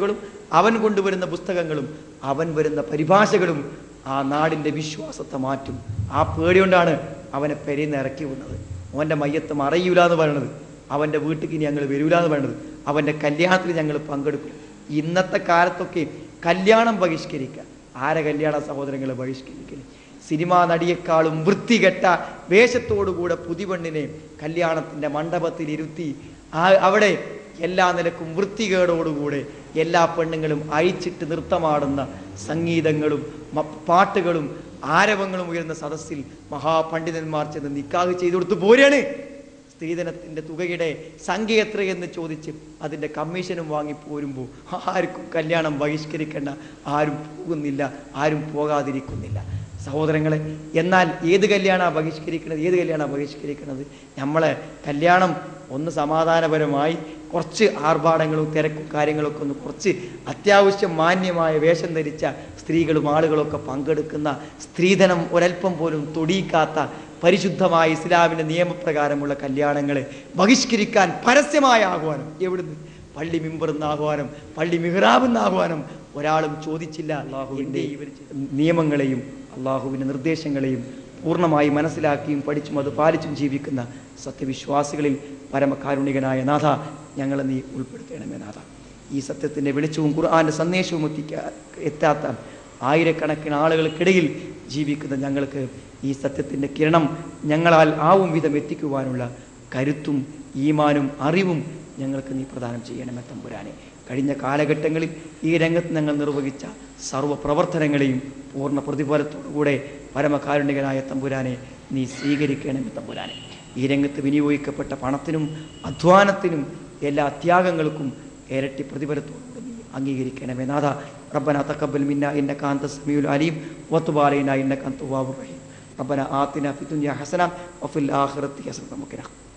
അവൻ കൊണ്ടുവരുന്ന പുസ്തകങ്ങളും അവൻ വരുന്ന പരിഭാഷകളും ആ നാടിൻ്റെ വിശ്വാസത്തെ മാറ്റും. ആ പേടികൊണ്ടാണ് അവനെ പെരേന്ന് ഇറക്കി വന്നത്. അവൻ്റെ മയ്യത്ത് മറയൂല എന്ന് പറയണത്, അവൻ്റെ വീട്ടിലേക്ക് ഇനി ഞങ്ങൾ വരൂല എന്ന് പറയണത്, അവൻ്റെ കല്യാണത്തിൽ ഞങ്ങൾ പങ്കെടുക്കും. ഇന്നത്തെ കാലത്തൊക്കെ കല്യാണം ബഹിഷ്കരിക്കുക. ആരെ കല്യാണ സഹോദരങ്ങളെ ബഹിഷ്കരിക്കല്? സിനിമാ നടിയേക്കാളും വൃത്തികെട്ട വേഷത്തോടുകൂടെ പുതിവെണ്ണിനെ കല്യാണത്തിൻ്റെ മണ്ഡപത്തിൽ ഇരുത്തി ആ അവിടെ എല്ലാ നിലക്കും വൃത്തികേടോടുകൂടെ എല്ലാ പെണ്ണുങ്ങളും അഴിച്ചിട്ട് നൃത്തമാടുന്ന സംഗീതങ്ങളും പാട്ടുകളും ആരവങ്ങളും ഉയർന്ന സദസ്സിൽ മഹാപണ്ഡിതന്മാർ ചെന്ന് നിക്കാഹ് ചെയ്തു കൊടുത്തു പോരാണ്. സ്ത്രീധനത്തിൻ്റെ തുകയുടെ സംഖ്യ എത്രയെന്ന് ചോദിച്ച് അതിൻ്റെ കമ്മീഷനും വാങ്ങി പോരുമ്പോൾ ആർക്കും കല്യാണം ബഹിഷ്കരിക്കേണ്ട, ആരും പോകുന്നില്ല, ആരും പോകാതിരിക്കുന്നില്ല. സഹോദരങ്ങളെ, എന്നാൽ ഏത് കല്യാണമാണ് ബഹിഷ്കരിക്കുന്നത്? ഏത് കല്യാണമാണ് ബഹിഷ്കരിക്കുന്നത്? നമ്മളെ കല്യാണം ഒന്ന് സമാധാനപരമായി കുറച്ച് ആർഭാടങ്ങളും തിരക്കും കാര്യങ്ങളൊക്കെ ഒന്ന് കുറച്ച് അത്യാവശ്യം മാന്യമായ വേഷം ധരിച്ച സ്ത്രീകളും ആളുകളൊക്കെ പങ്കെടുക്കുന്ന, സ്ത്രീധനം ഒരൽപ്പം പോലും തൊടിയിക്കാത്ത പരിശുദ്ധമായ ഇസ്ലാമിൻ്റെ നിയമപ്രകാരമുള്ള കല്യാണങ്ങളെ ബഹിഷ്കരിക്കാൻ പരസ്യമായ ആഹ്വാനം. എവിടുന്ന്? പള്ളി മിമ്പറുന്ന ആഹ്വാനം, പള്ളി മിഹ്റാബെന്ന ആഹ്വാനം ഒരാളും ചോദിച്ചില്ല. അള്ളാഹുവിൻ്റെ നിയമങ്ങളെയും അള്ളാഹുവിൻ്റെ നിർദ്ദേശങ്ങളെയും പൂർണ്ണമായി മനസ്സിലാക്കിയും പഠിച്ചും അത് പാലിച്ചും ജീവിക്കുന്ന സത്യവിശ്വാസികളിൽ പരമകാരുണികനായ നാഥ, ഞങ്ങളെ നീ ഉൾപ്പെടുത്തണമേ നാഥ. ഈ സത്യത്തിൻ്റെ വെളിച്ചവും ഖുർആൻ്റെ സന്ദേശവും എത്തിക്കാ എത്താത്ത ആയിരക്കണക്കിന് ആളുകൾക്കിടയിൽ ജീവിക്കുന്ന ഞങ്ങൾക്ക് ഈ സത്യത്തിൻ്റെ കിരണം ഞങ്ങളാൽ ആവും വിധം എത്തിക്കുവാനുള്ള കരുത്തും ഈമാനും അറിവും ഞങ്ങൾക്ക് നീ പ്രദാനം ചെയ്യണമേ തമ്പുരാനെ. കഴിഞ്ഞ കാലഘട്ടങ്ങളിൽ ഈ രംഗത്ത് ഞങ്ങൾ നിർവഹിച്ച സർവ്വ പ്രവർത്തനങ്ങളെയും പൂർണ്ണ പ്രതിഫലത്തോടുകൂടെ പരമകാരുണികനായ തമ്പുരാനെ നീ സ്വീകരിക്കണമേ തമ്പുരാനെ. ഈ രംഗത്ത് വിനിയോഗിക്കപ്പെട്ട പണത്തിനും അധ്വാനത്തിനും എല്ലാ ത്യാഗങ്ങൾക്കും ഇരട്ടി പ്രതിഫലത്തോടുകൂടി നീ അംഗീകരിക്കണമേ നാഥ. റബ്ബനാ തഖബ്ബൽ മിന്നാ ഇന്നക അൻത സമീഉൽ അലീം വതുബ് അലൈനാ ഇന്നക അൻത തവ്വാബുർ റഹീം. റബ്ബനാ ആതിനാ ഫിദ്ദുനിയാ ഹസന വഫിൽ ആഖിറതി ഹസനത വഖിനാ